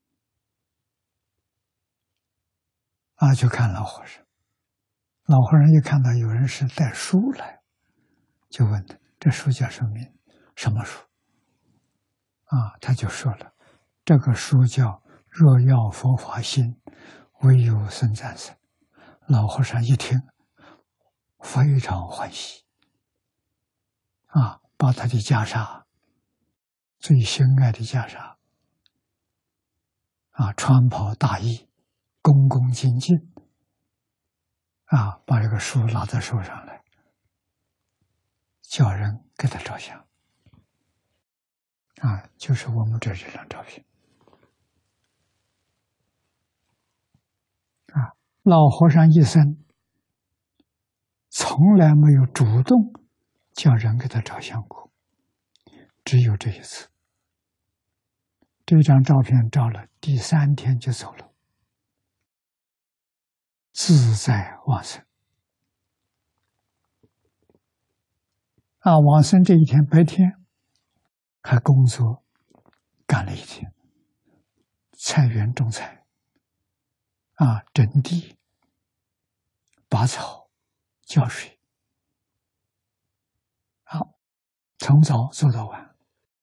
啊，就看老和尚。老和尚一看到有人是带书来，就问他这书叫什么名？什么书？啊，他就说了，这个书叫《若要佛法心，唯有僧赞僧》。老和尚一听，非常欢喜，啊，把他的袈裟，最心爱的袈裟，啊，穿袍大衣，恭恭敬敬，啊，把这个书拿在手上来，叫人给他照相，啊，就是我们这这张照片，啊，老和尚一生从来没有主动叫人给他照相过，只有这一次。这张照片照了第三天就走了，自在往生。啊，往生这一天白天还工作干了一天，菜园种菜，啊，整地、拔草、浇水，好，从早做到晚。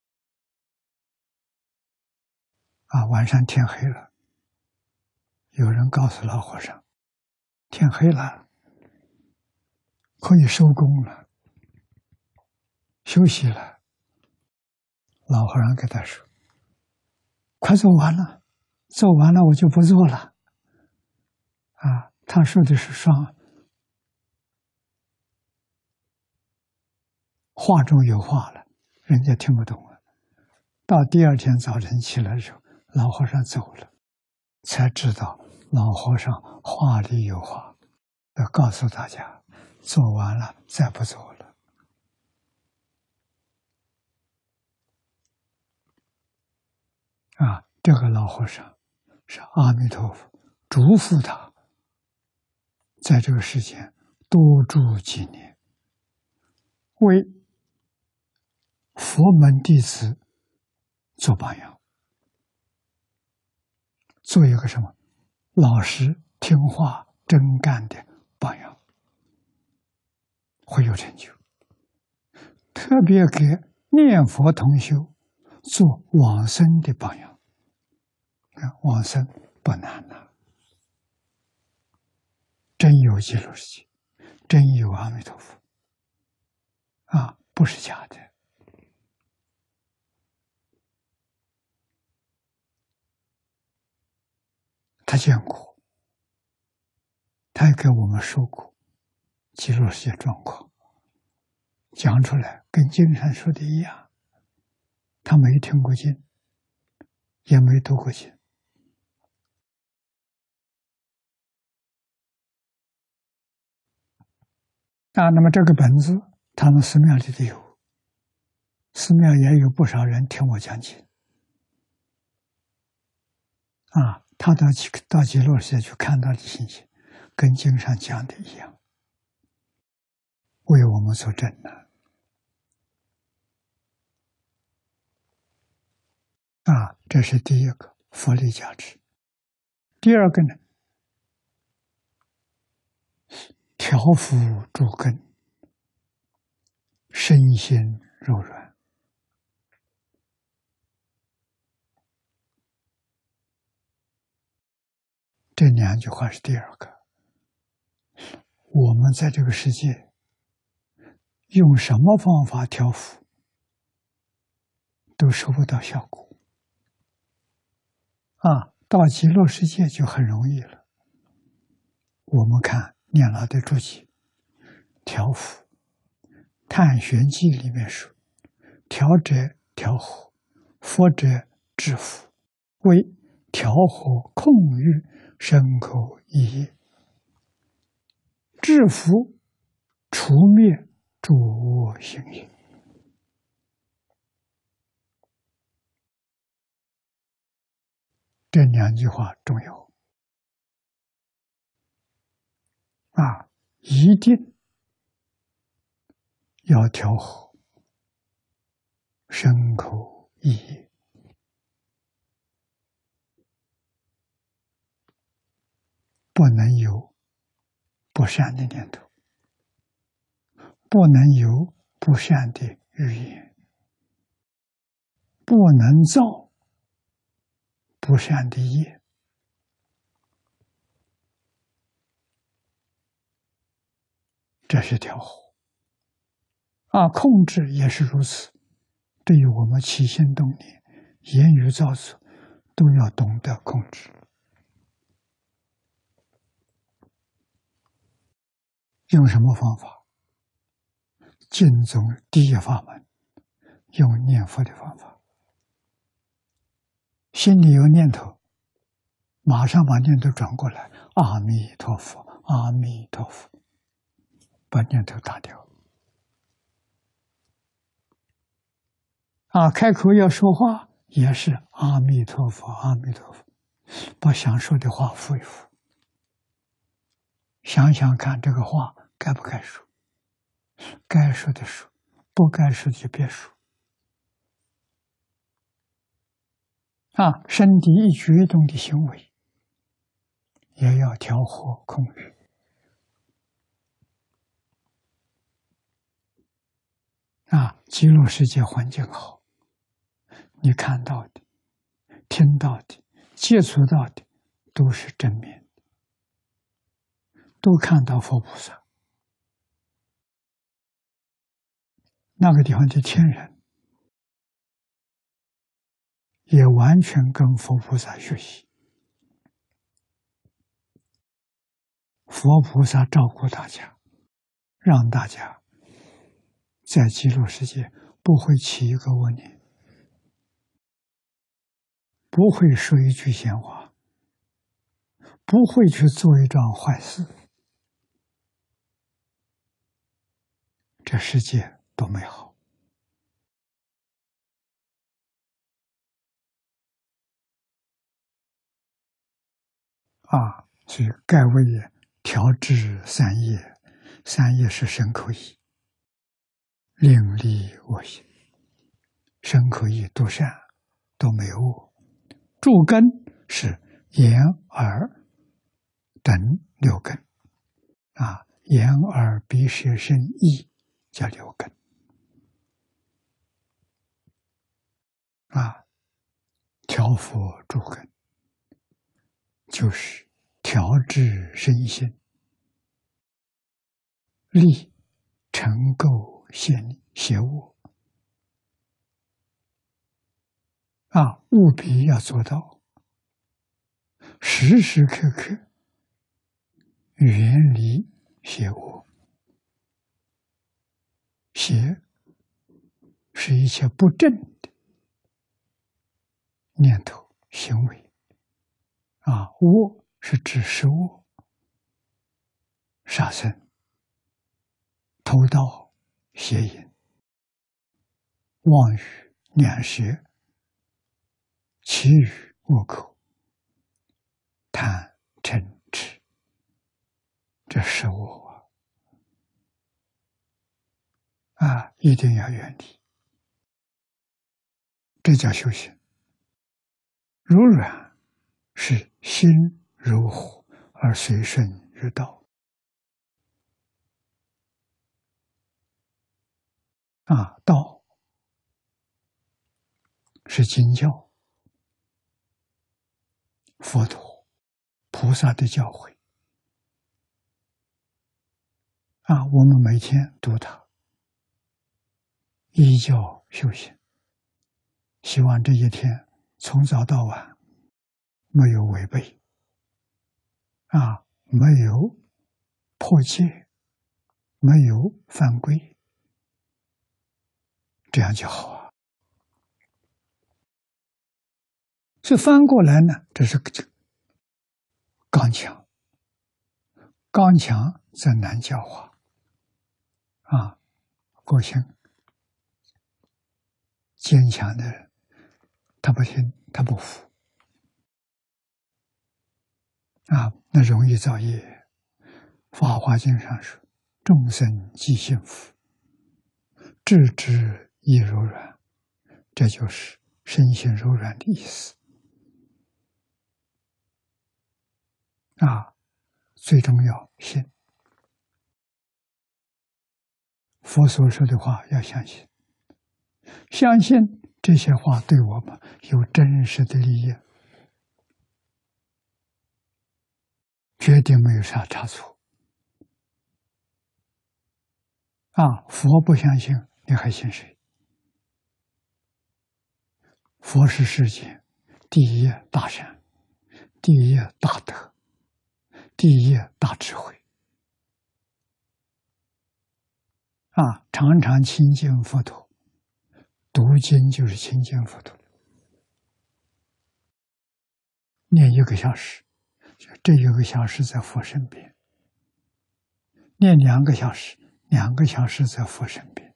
啊，晚上天黑了，有人告诉老和尚，天黑了，可以收工了，休息了。老和尚给他说，快做完了，做完了我就不做了。啊，他说的是双话中有话了，人家听不懂了。到第二天早晨起来的时候，老和尚走了，才知道老和尚话里有话，要告诉大家，做完了再不做了。啊，这个老和尚是阿弥陀佛嘱咐他，在这个世间多住几年，为佛门弟子做榜样，做一个什么老实听话真干的榜样，会有成就。特别给念佛同修做往生的榜样，往生不难呐、啊，真有极乐世界，真有阿弥陀佛啊，不是假的。他见过，他也给我们说过极乐世界状况，讲出来跟经上说的一样。他没听过经，也没读过经，啊，那么这个本子他们寺庙里头有，寺庙也有不少人听我讲经，啊，他到到极乐世界去看到的信息，跟经上讲的一样，为我们作证呢。啊，这是第一个佛力价值。第二个呢，调伏诸根，身心柔软。 两句话是第二个。我们在这个世界用什么方法调伏，都收不到效果。啊，到极乐世界就很容易了。我们看念老的注解，调伏，《探玄记》里面说，调者调和，伏者制伏，为调和空欲身口意业，制伏除灭诸恶行业。这两句话重要啊，一定要调和身口意业，不能有不善的念头，不能有不善的语言，不能造不善的业。这是调和啊，控制也是如此。对于我们起心动念、言语造作，都要懂得控制。用什么方法？净宗第一法门，用念佛的方法。心里有念头，马上把念头转过来，阿弥陀佛，阿弥陀佛，把念头打掉。啊，开口要说话也是阿弥陀佛，阿弥陀佛，把想说的话复一复，想想看这个话该不该说，该说的说，不该说就别说。啊，身体一举一动的行为也要调和控制。啊，极乐世界环境好，你看到的、听到的、接触到的都是正面的，都看到佛菩萨。那个地方的天人也完全跟佛菩萨学习，佛菩萨照顾大家，让大家在极乐世界不会起一个恶念，不会说一句闲话，不会去做一桩坏事。这世界多美好啊！所以盖为调治三业，三业是身口意，令利我行，身口意都善，都没有恶。诸根是眼耳等六根啊，眼耳鼻舌身意叫六根啊，调伏诸根就是调治身心，利尘垢邪邪恶啊，务必要做到时时刻刻远离邪恶。邪是一切不正的念头行为啊，恶是指食恶、杀生、偷盗、邪淫、妄语、两舌、绮语、恶口、贪嗔痴，这是恶啊！啊，一定要远离，这叫修行。柔软是心如火而随顺于道啊，道是经教、佛陀、 菩萨的教诲啊，我们每天读它，依教修行，希望这一天从早到晚没有违背啊，没有破戒，没有犯规，这样就好啊。所以翻过来呢，这是刚强，刚强则难教化啊。个性坚强的人，他不听，他不服啊，那容易造业。法华经上说：“众生即性福，智之亦柔软。”这就是身心柔软的意思啊。最重要信佛所说的话，要相信，相信这些话对我们有真实的利益，绝对没有啥差错啊！佛不相信，你还信谁？佛是世界第一大善，第一大德，第一大智慧啊！常常亲近佛陀，读经就是亲近佛陀，念一个小时，这一个小时在佛身边；念两个小时，两个小时在佛身边。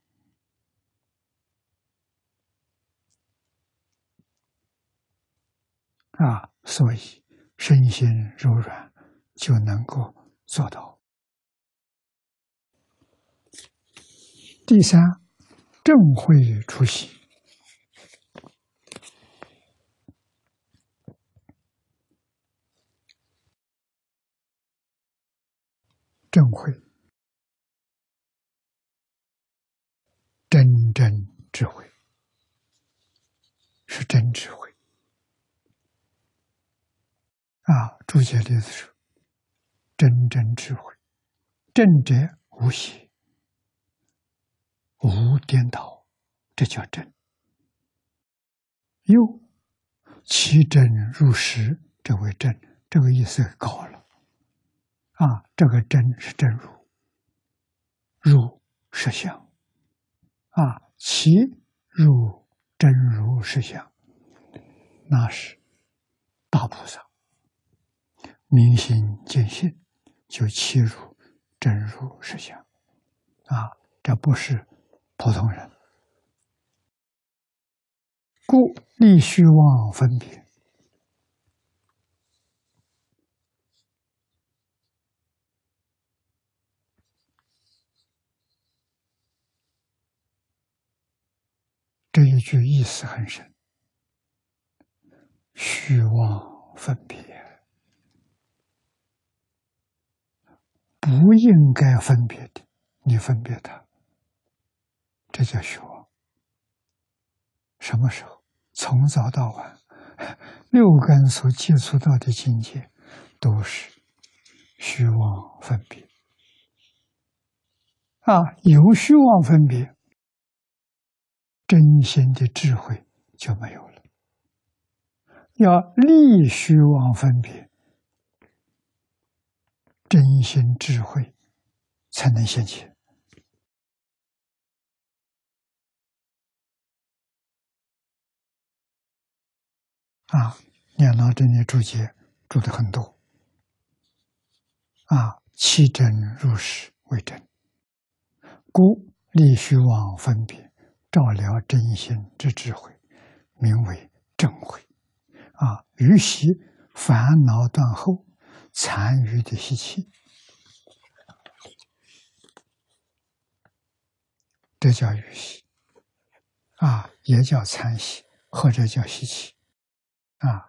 啊，所以身心柔软就能够做到。第三，正慧出席。正慧，真正智慧，是真智慧啊！注解例子说：“真正智慧，正者无邪，无颠倒，这叫真。又其真入实，这为真。”这个意思高了啊！这个真是真如，入实相啊，其入真如实相，那是大菩萨明心见性，就契入真如实相啊！这不是普通人。故立虚妄分别，这一句意思很深。虚妄分别，不应该分别的，你分别它，这叫虚妄。什么时候？从早到晚，六根所接触到的境界，都是虚妄分别啊！有虚妄分别，真心的智慧就没有了。要立虚妄分别，真心智慧才能现前啊！念老这里注解注的很多啊，其真入实为真，故立虚妄分别，照料真心之智慧，名为正慧啊！于习烦恼断后残余的习气，这叫余习啊，也叫残习，或者叫习气啊。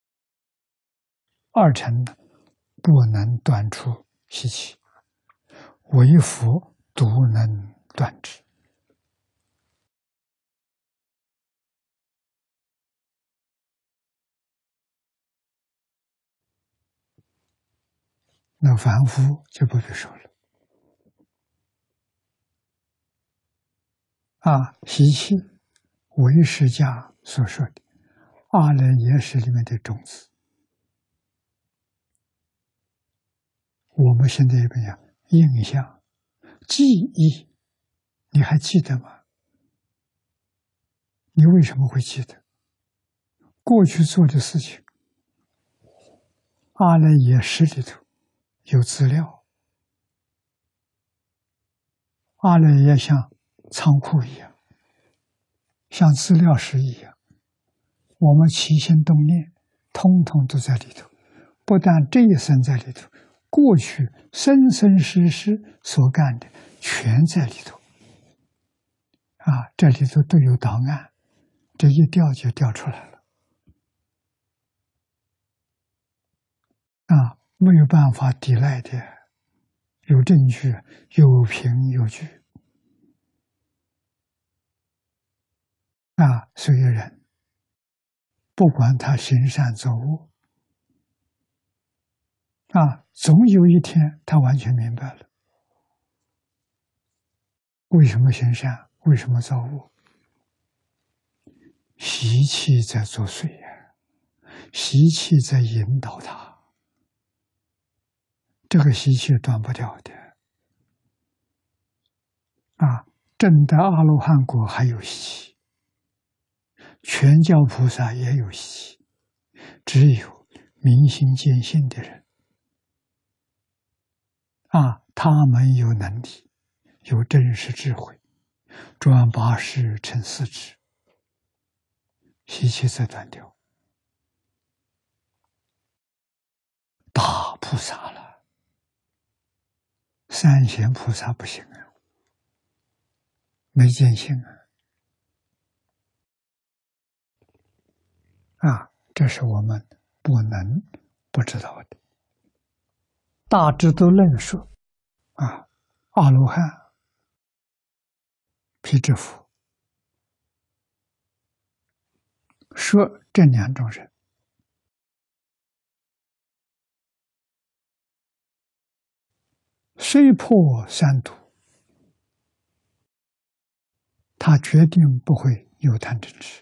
二乘不能断除习气，唯佛独能断之。 那凡夫就不必说了。啊，习气为释迦所说的阿赖耶识里面的种子，我们现在怎么样？印象、记忆，你还记得吗？你为什么会记得？过去做的事情，阿赖耶识里头有资料，阿赖耶像仓库一样，像资料室一样，我们起心动念，通通都在里头。不但这一生在里头，过去生生世世所干的全在里头。啊，这里头都有档案，这一调就调出来了。啊，没有办法抵赖的，有证据，有凭有据。啊，所以人不管他行善作恶，啊，总有一天他完全明白了为什么行善，为什么造恶。习气在作祟呀，习气在引导他，这个习气断不掉的。啊，证得阿罗汉果还有习气，全教菩萨也有习气，只有明心见性的人，啊，他们有能力，有真实智慧，转八识成四智，习气才断掉。大菩萨了，三贤菩萨不行啊，没见性啊。啊，这是我们不能不知道的。大智度论说，啊，阿罗汉、辟支佛，说这两种人，虽破三毒，他决定不会有贪嗔痴，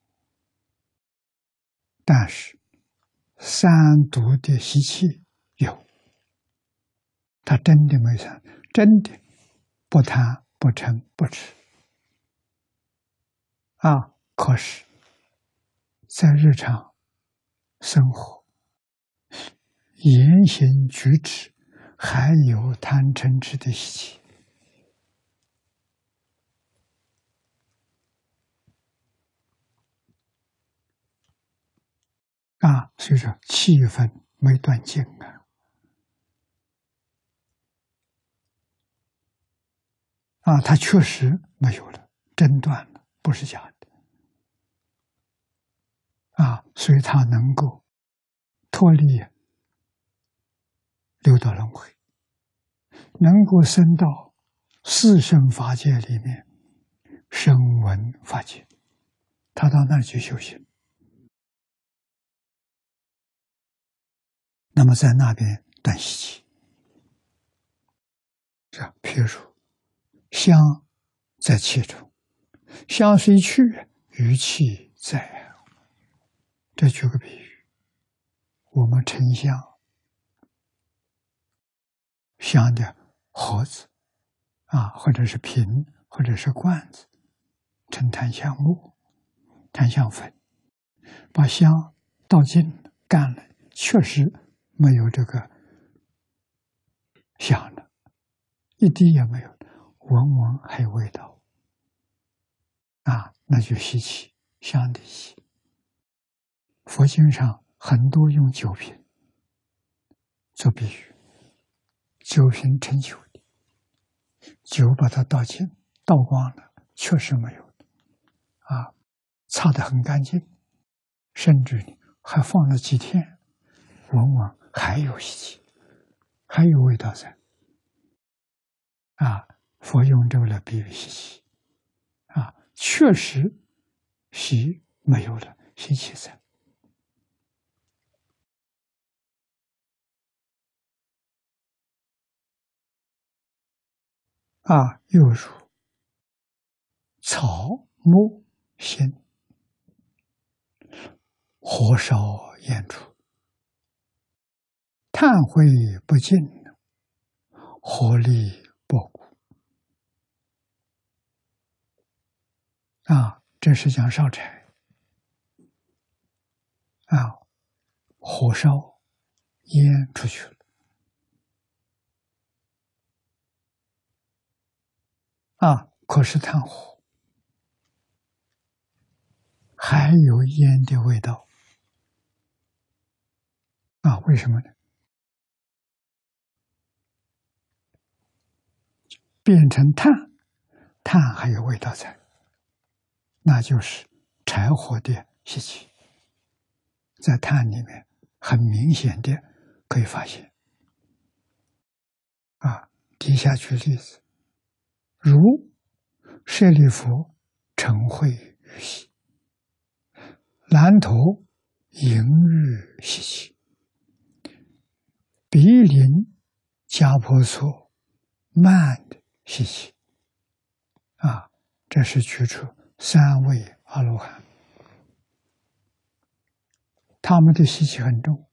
但是三毒的习气有，他真的没贪，真的不贪不嗔不痴啊。可是，在日常生活、言行举止，还有贪嗔痴的习气。啊，所以说气氛没断尽啊！啊，他确实没有了，真断了，不是假的。啊，所以他能够脱离六道轮回，能够升到四圣法界里面，声闻法界，他到那儿去修行。那么在那边断习气，是吧？譬如香在气中，香虽去，余气在。这举个比喻，我们沉香，香的盒子啊，或者是瓶，或者是罐子，盛檀香木、檀香粉，把香倒进了干了，确实没有这个香了，一滴也没有，闻闻还有味道啊，那就吸气，香的吸。佛经上很多用酒瓶做比喻，酒瓶盛酒的，酒把它倒尽，倒光了，确实没有啊，擦得很干净，甚至你还放了几天，闻闻还有习气，还有味道在啊。佛用这个来比喻习气啊，确实习没有了，习气在。 啊，又如草木辛，火烧烟除，炭灰不尽，火力不谷。啊，这是讲烧柴啊，火烧烟出去了啊，可是炭火还有烟的味道啊？为什么呢？变成炭，炭还有味道在，那就是柴火的习气，在炭里面很明显的可以发现。啊，底下举例子，如舍利弗晨会于兮，南头迎日习气，毗邻迦婆娑慢的习气。啊，这是举出三位阿罗汉，他们的习气很重。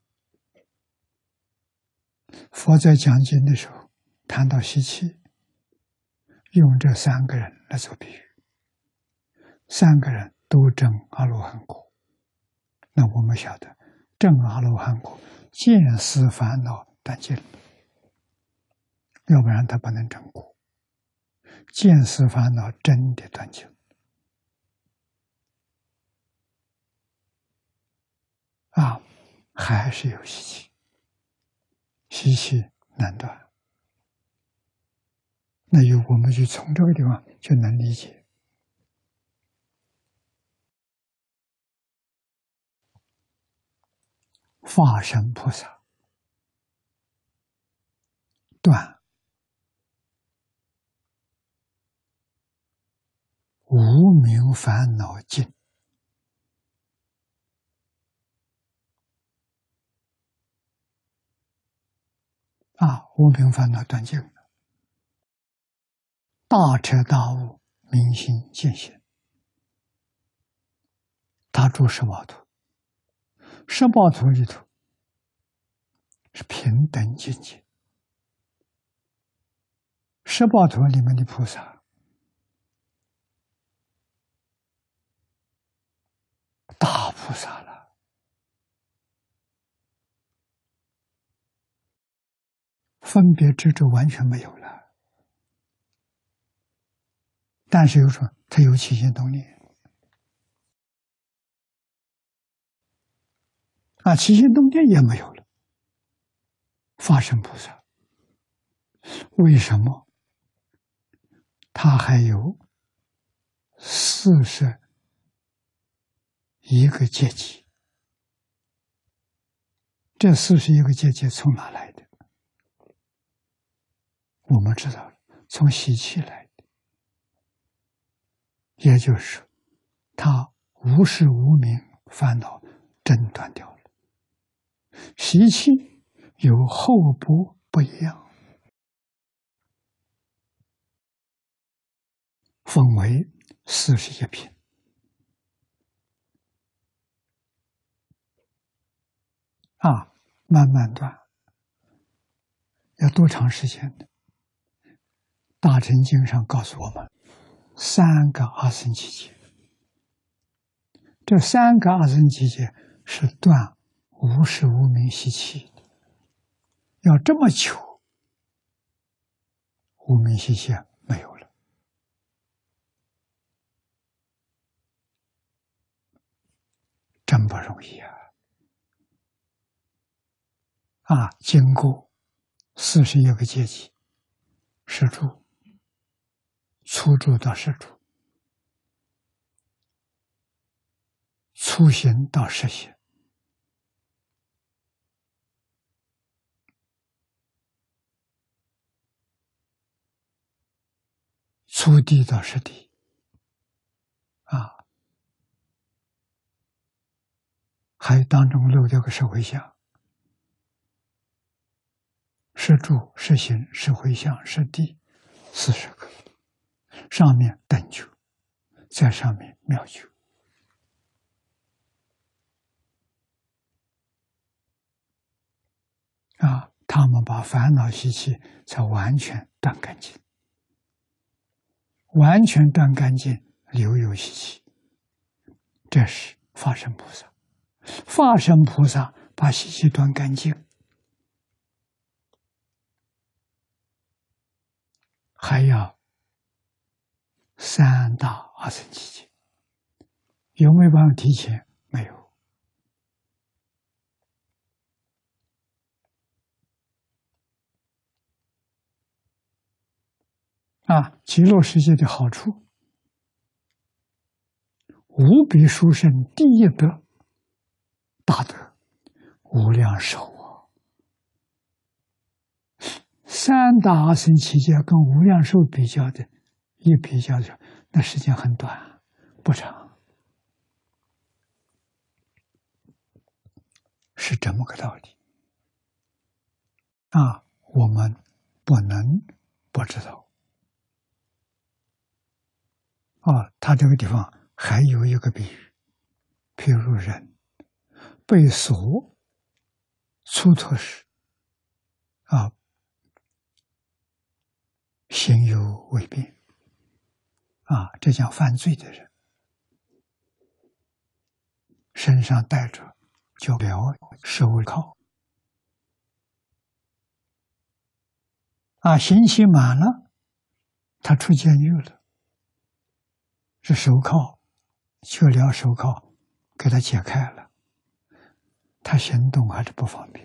佛在讲经的时候谈到习气，用这三个人来做比喻，三个人都证阿罗汉果。那我们晓得，证阿罗汉果，见思烦恼断尽了，要不然他不能证果。见思烦恼真的断尽啊，还是有习气，习气难断。那有我们就从这个地方就能理解，化身菩萨断无明烦恼尽，啊，无明烦恼断尽了，大彻大悟，明心见性。他住十宝图，十宝图里头是平等境界，十宝图里面的菩萨大菩萨了，分别执着完全没有了，但是有什么？他有起心动念啊，起心动念也没有了，化身菩萨。为什么？他还有四十一个阶级，这四十一个阶级从哪来的？我们知道了，从习气来的，也就是说，他无始无明烦恼真断掉了，习气有厚薄不一样，分为四十一品。啊，慢慢断，要多长时间呢？大乘经上告诉我们，三个阿僧祇劫。这三个阿僧祇劫是断无始无明习气的，要这么久，无明习气没有了，真不容易啊！啊，经过四十一个阶级，十住、初住到十住，初行到实行，初地到实地，啊，还当中漏掉个实回向，实住、实行、实回向、实地， 四十个，上面等觉，在上面妙觉。啊，他们把烦恼习气才完全断干净，完全断干净，留有习气。这是法身菩萨，法身菩萨把习气断干净，还要三大阿僧祇劫，有没有办法提前？没有。啊，极乐世界的好处，无比殊胜，第一德，大德，无量寿啊！三大阿僧祇劫跟无量寿比较的，一比较的，那时间很短，不长，是这么个道理。啊，我们不能不知道。啊，他这个地方还有一个比喻，譬如人被锁出脱时，啊，行有违变，啊，这叫犯罪的人，身上带着就镣手铐，啊，刑期满了，他出监狱了，这手铐就镣手铐给他解开了，他行动还是不方便，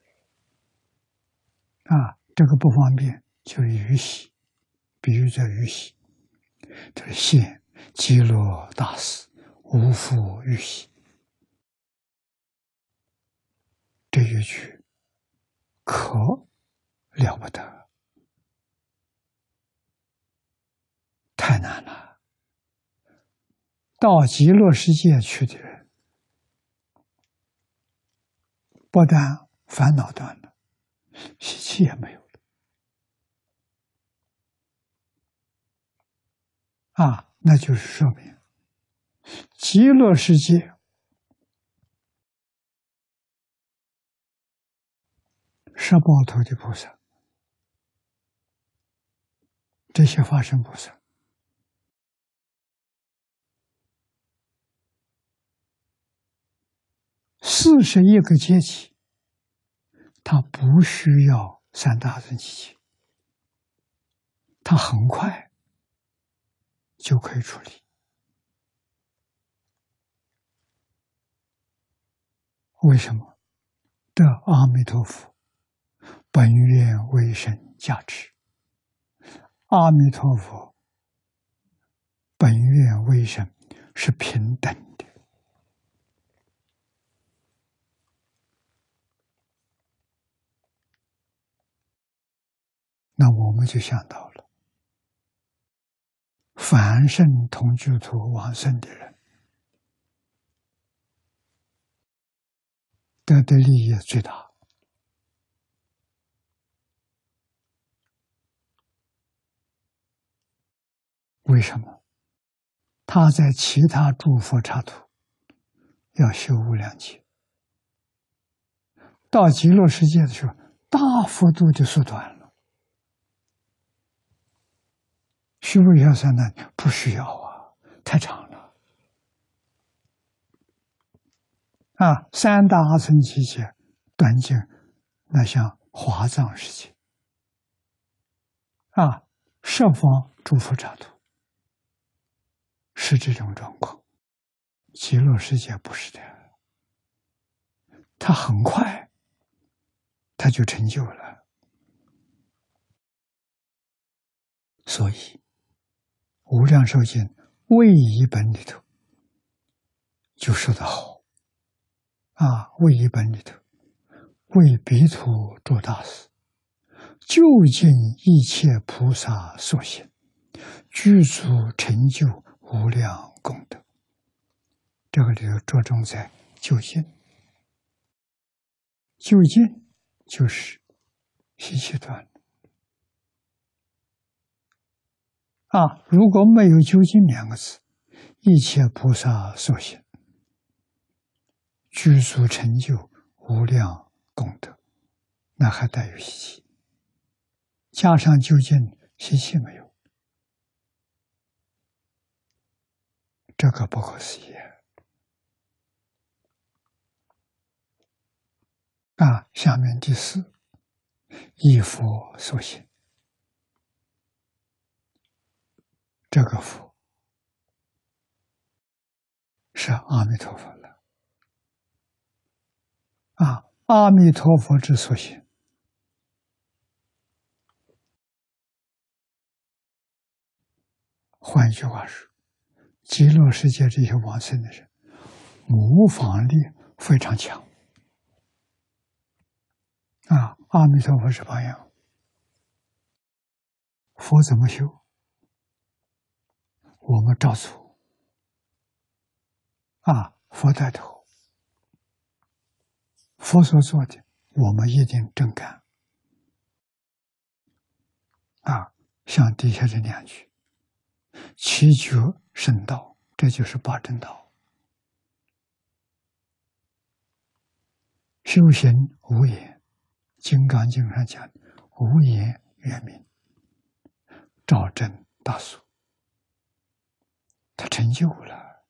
啊，这个不方便就是鱼洗，比喻在鱼洗，这是现极乐大士无复欲洗，这一句可了不得，太难了。到极乐世界去的人，不但烦恼断了，习气也没有了。啊，那就是说明极乐世界十报头的菩萨，这些法身菩萨，四十一个阶级，他不需要三大阿僧祇劫，他很快就可以处理。为什么？得阿弥陀佛本愿威神加持，阿弥陀佛本愿威神是平等的。那我们就想到了，凡圣同居土往生的人，得的利益最大。为什么？他在其他诸佛刹土要修无量劫，到极乐世界的时候，大幅度的缩短了。需不需要三难？不需要啊，太长了。啊，三大阿僧祇劫断尽，那像华藏世界，啊，十方诸佛刹土是这种状况，极乐世界不是的，它很快，它就成就了。所以，《无量寿经》为一本里头就说得好，啊，为一本里头，为彼土诸大士，究竟一切菩萨所行，具足成就无量功德。这个里头着重在究竟，究竟就是习气断了， 啊，如果没有究竟两个字，一切菩萨所行，具足成就无量功德，那还带有习气。加上究竟，习气没有，这个不可思议啊！下面第四，依佛所行，这个佛是阿弥陀佛了啊！阿弥陀佛之所行，换句话说，极乐世界这些往生的人，模仿力非常强啊！阿弥陀佛是榜样，佛怎么修？我们照做啊！佛带头，佛所做的，我们一定正干啊！像底下这两句。七觉圣道，这就是八正道。修行无言，《金刚经》上讲无言圆明，照真大俗，他成就了。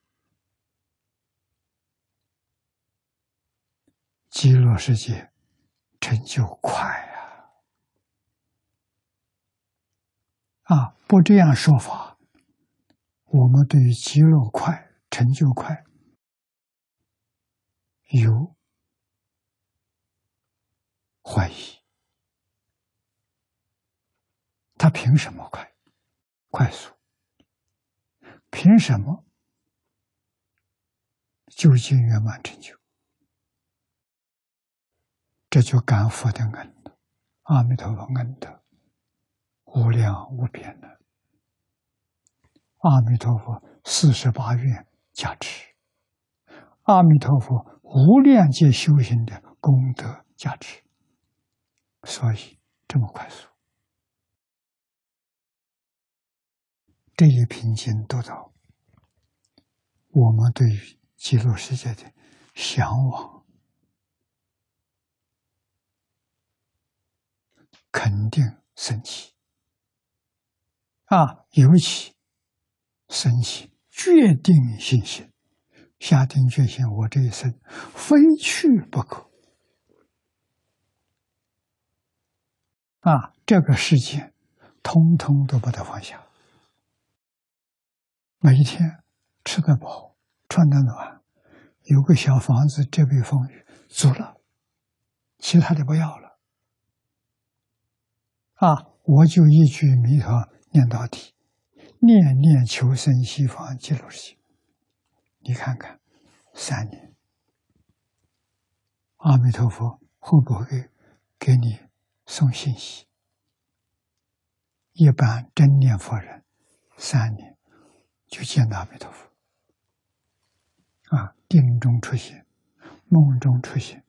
极乐世界成就快啊！啊，不这样说法，我们对于极乐快、成就快有怀疑。他凭什么快、快速？凭什么究竟圆满成就？这就感佛的恩德，阿弥陀佛恩德无量无边的。阿弥陀佛四十八愿加持，阿弥陀佛无量界修行的功德加持，所以这么快速。这一品经读到，我们对于极乐世界的向往肯定升起啊，尤其升起决定信心，下定决心，我这一生非去不可啊！这个世界通通都把它放下，每一天吃得饱，穿得暖，有个小房子遮蔽风雨，足了，其他的不要了啊！我就一句弥陀念到底，念念求生西方极乐世界。你看看，三年，阿弥陀佛会不会给你送信息？一般真念佛人，三年就见到阿弥陀佛啊，定中出现，梦中出现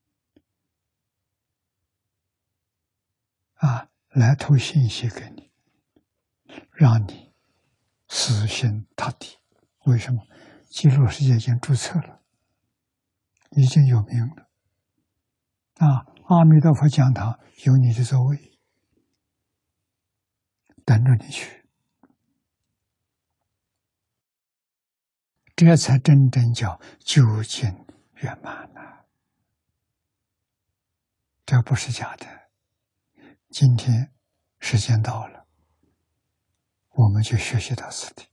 啊，来投信息给你，让你死心塌地。为什么？极乐世界已经注册了，已经有名了啊！阿弥陀佛讲堂有你的座位，等着你去，这才真正叫究竟圆满了。这不是假的。今天时间到了，我们就学习到此地。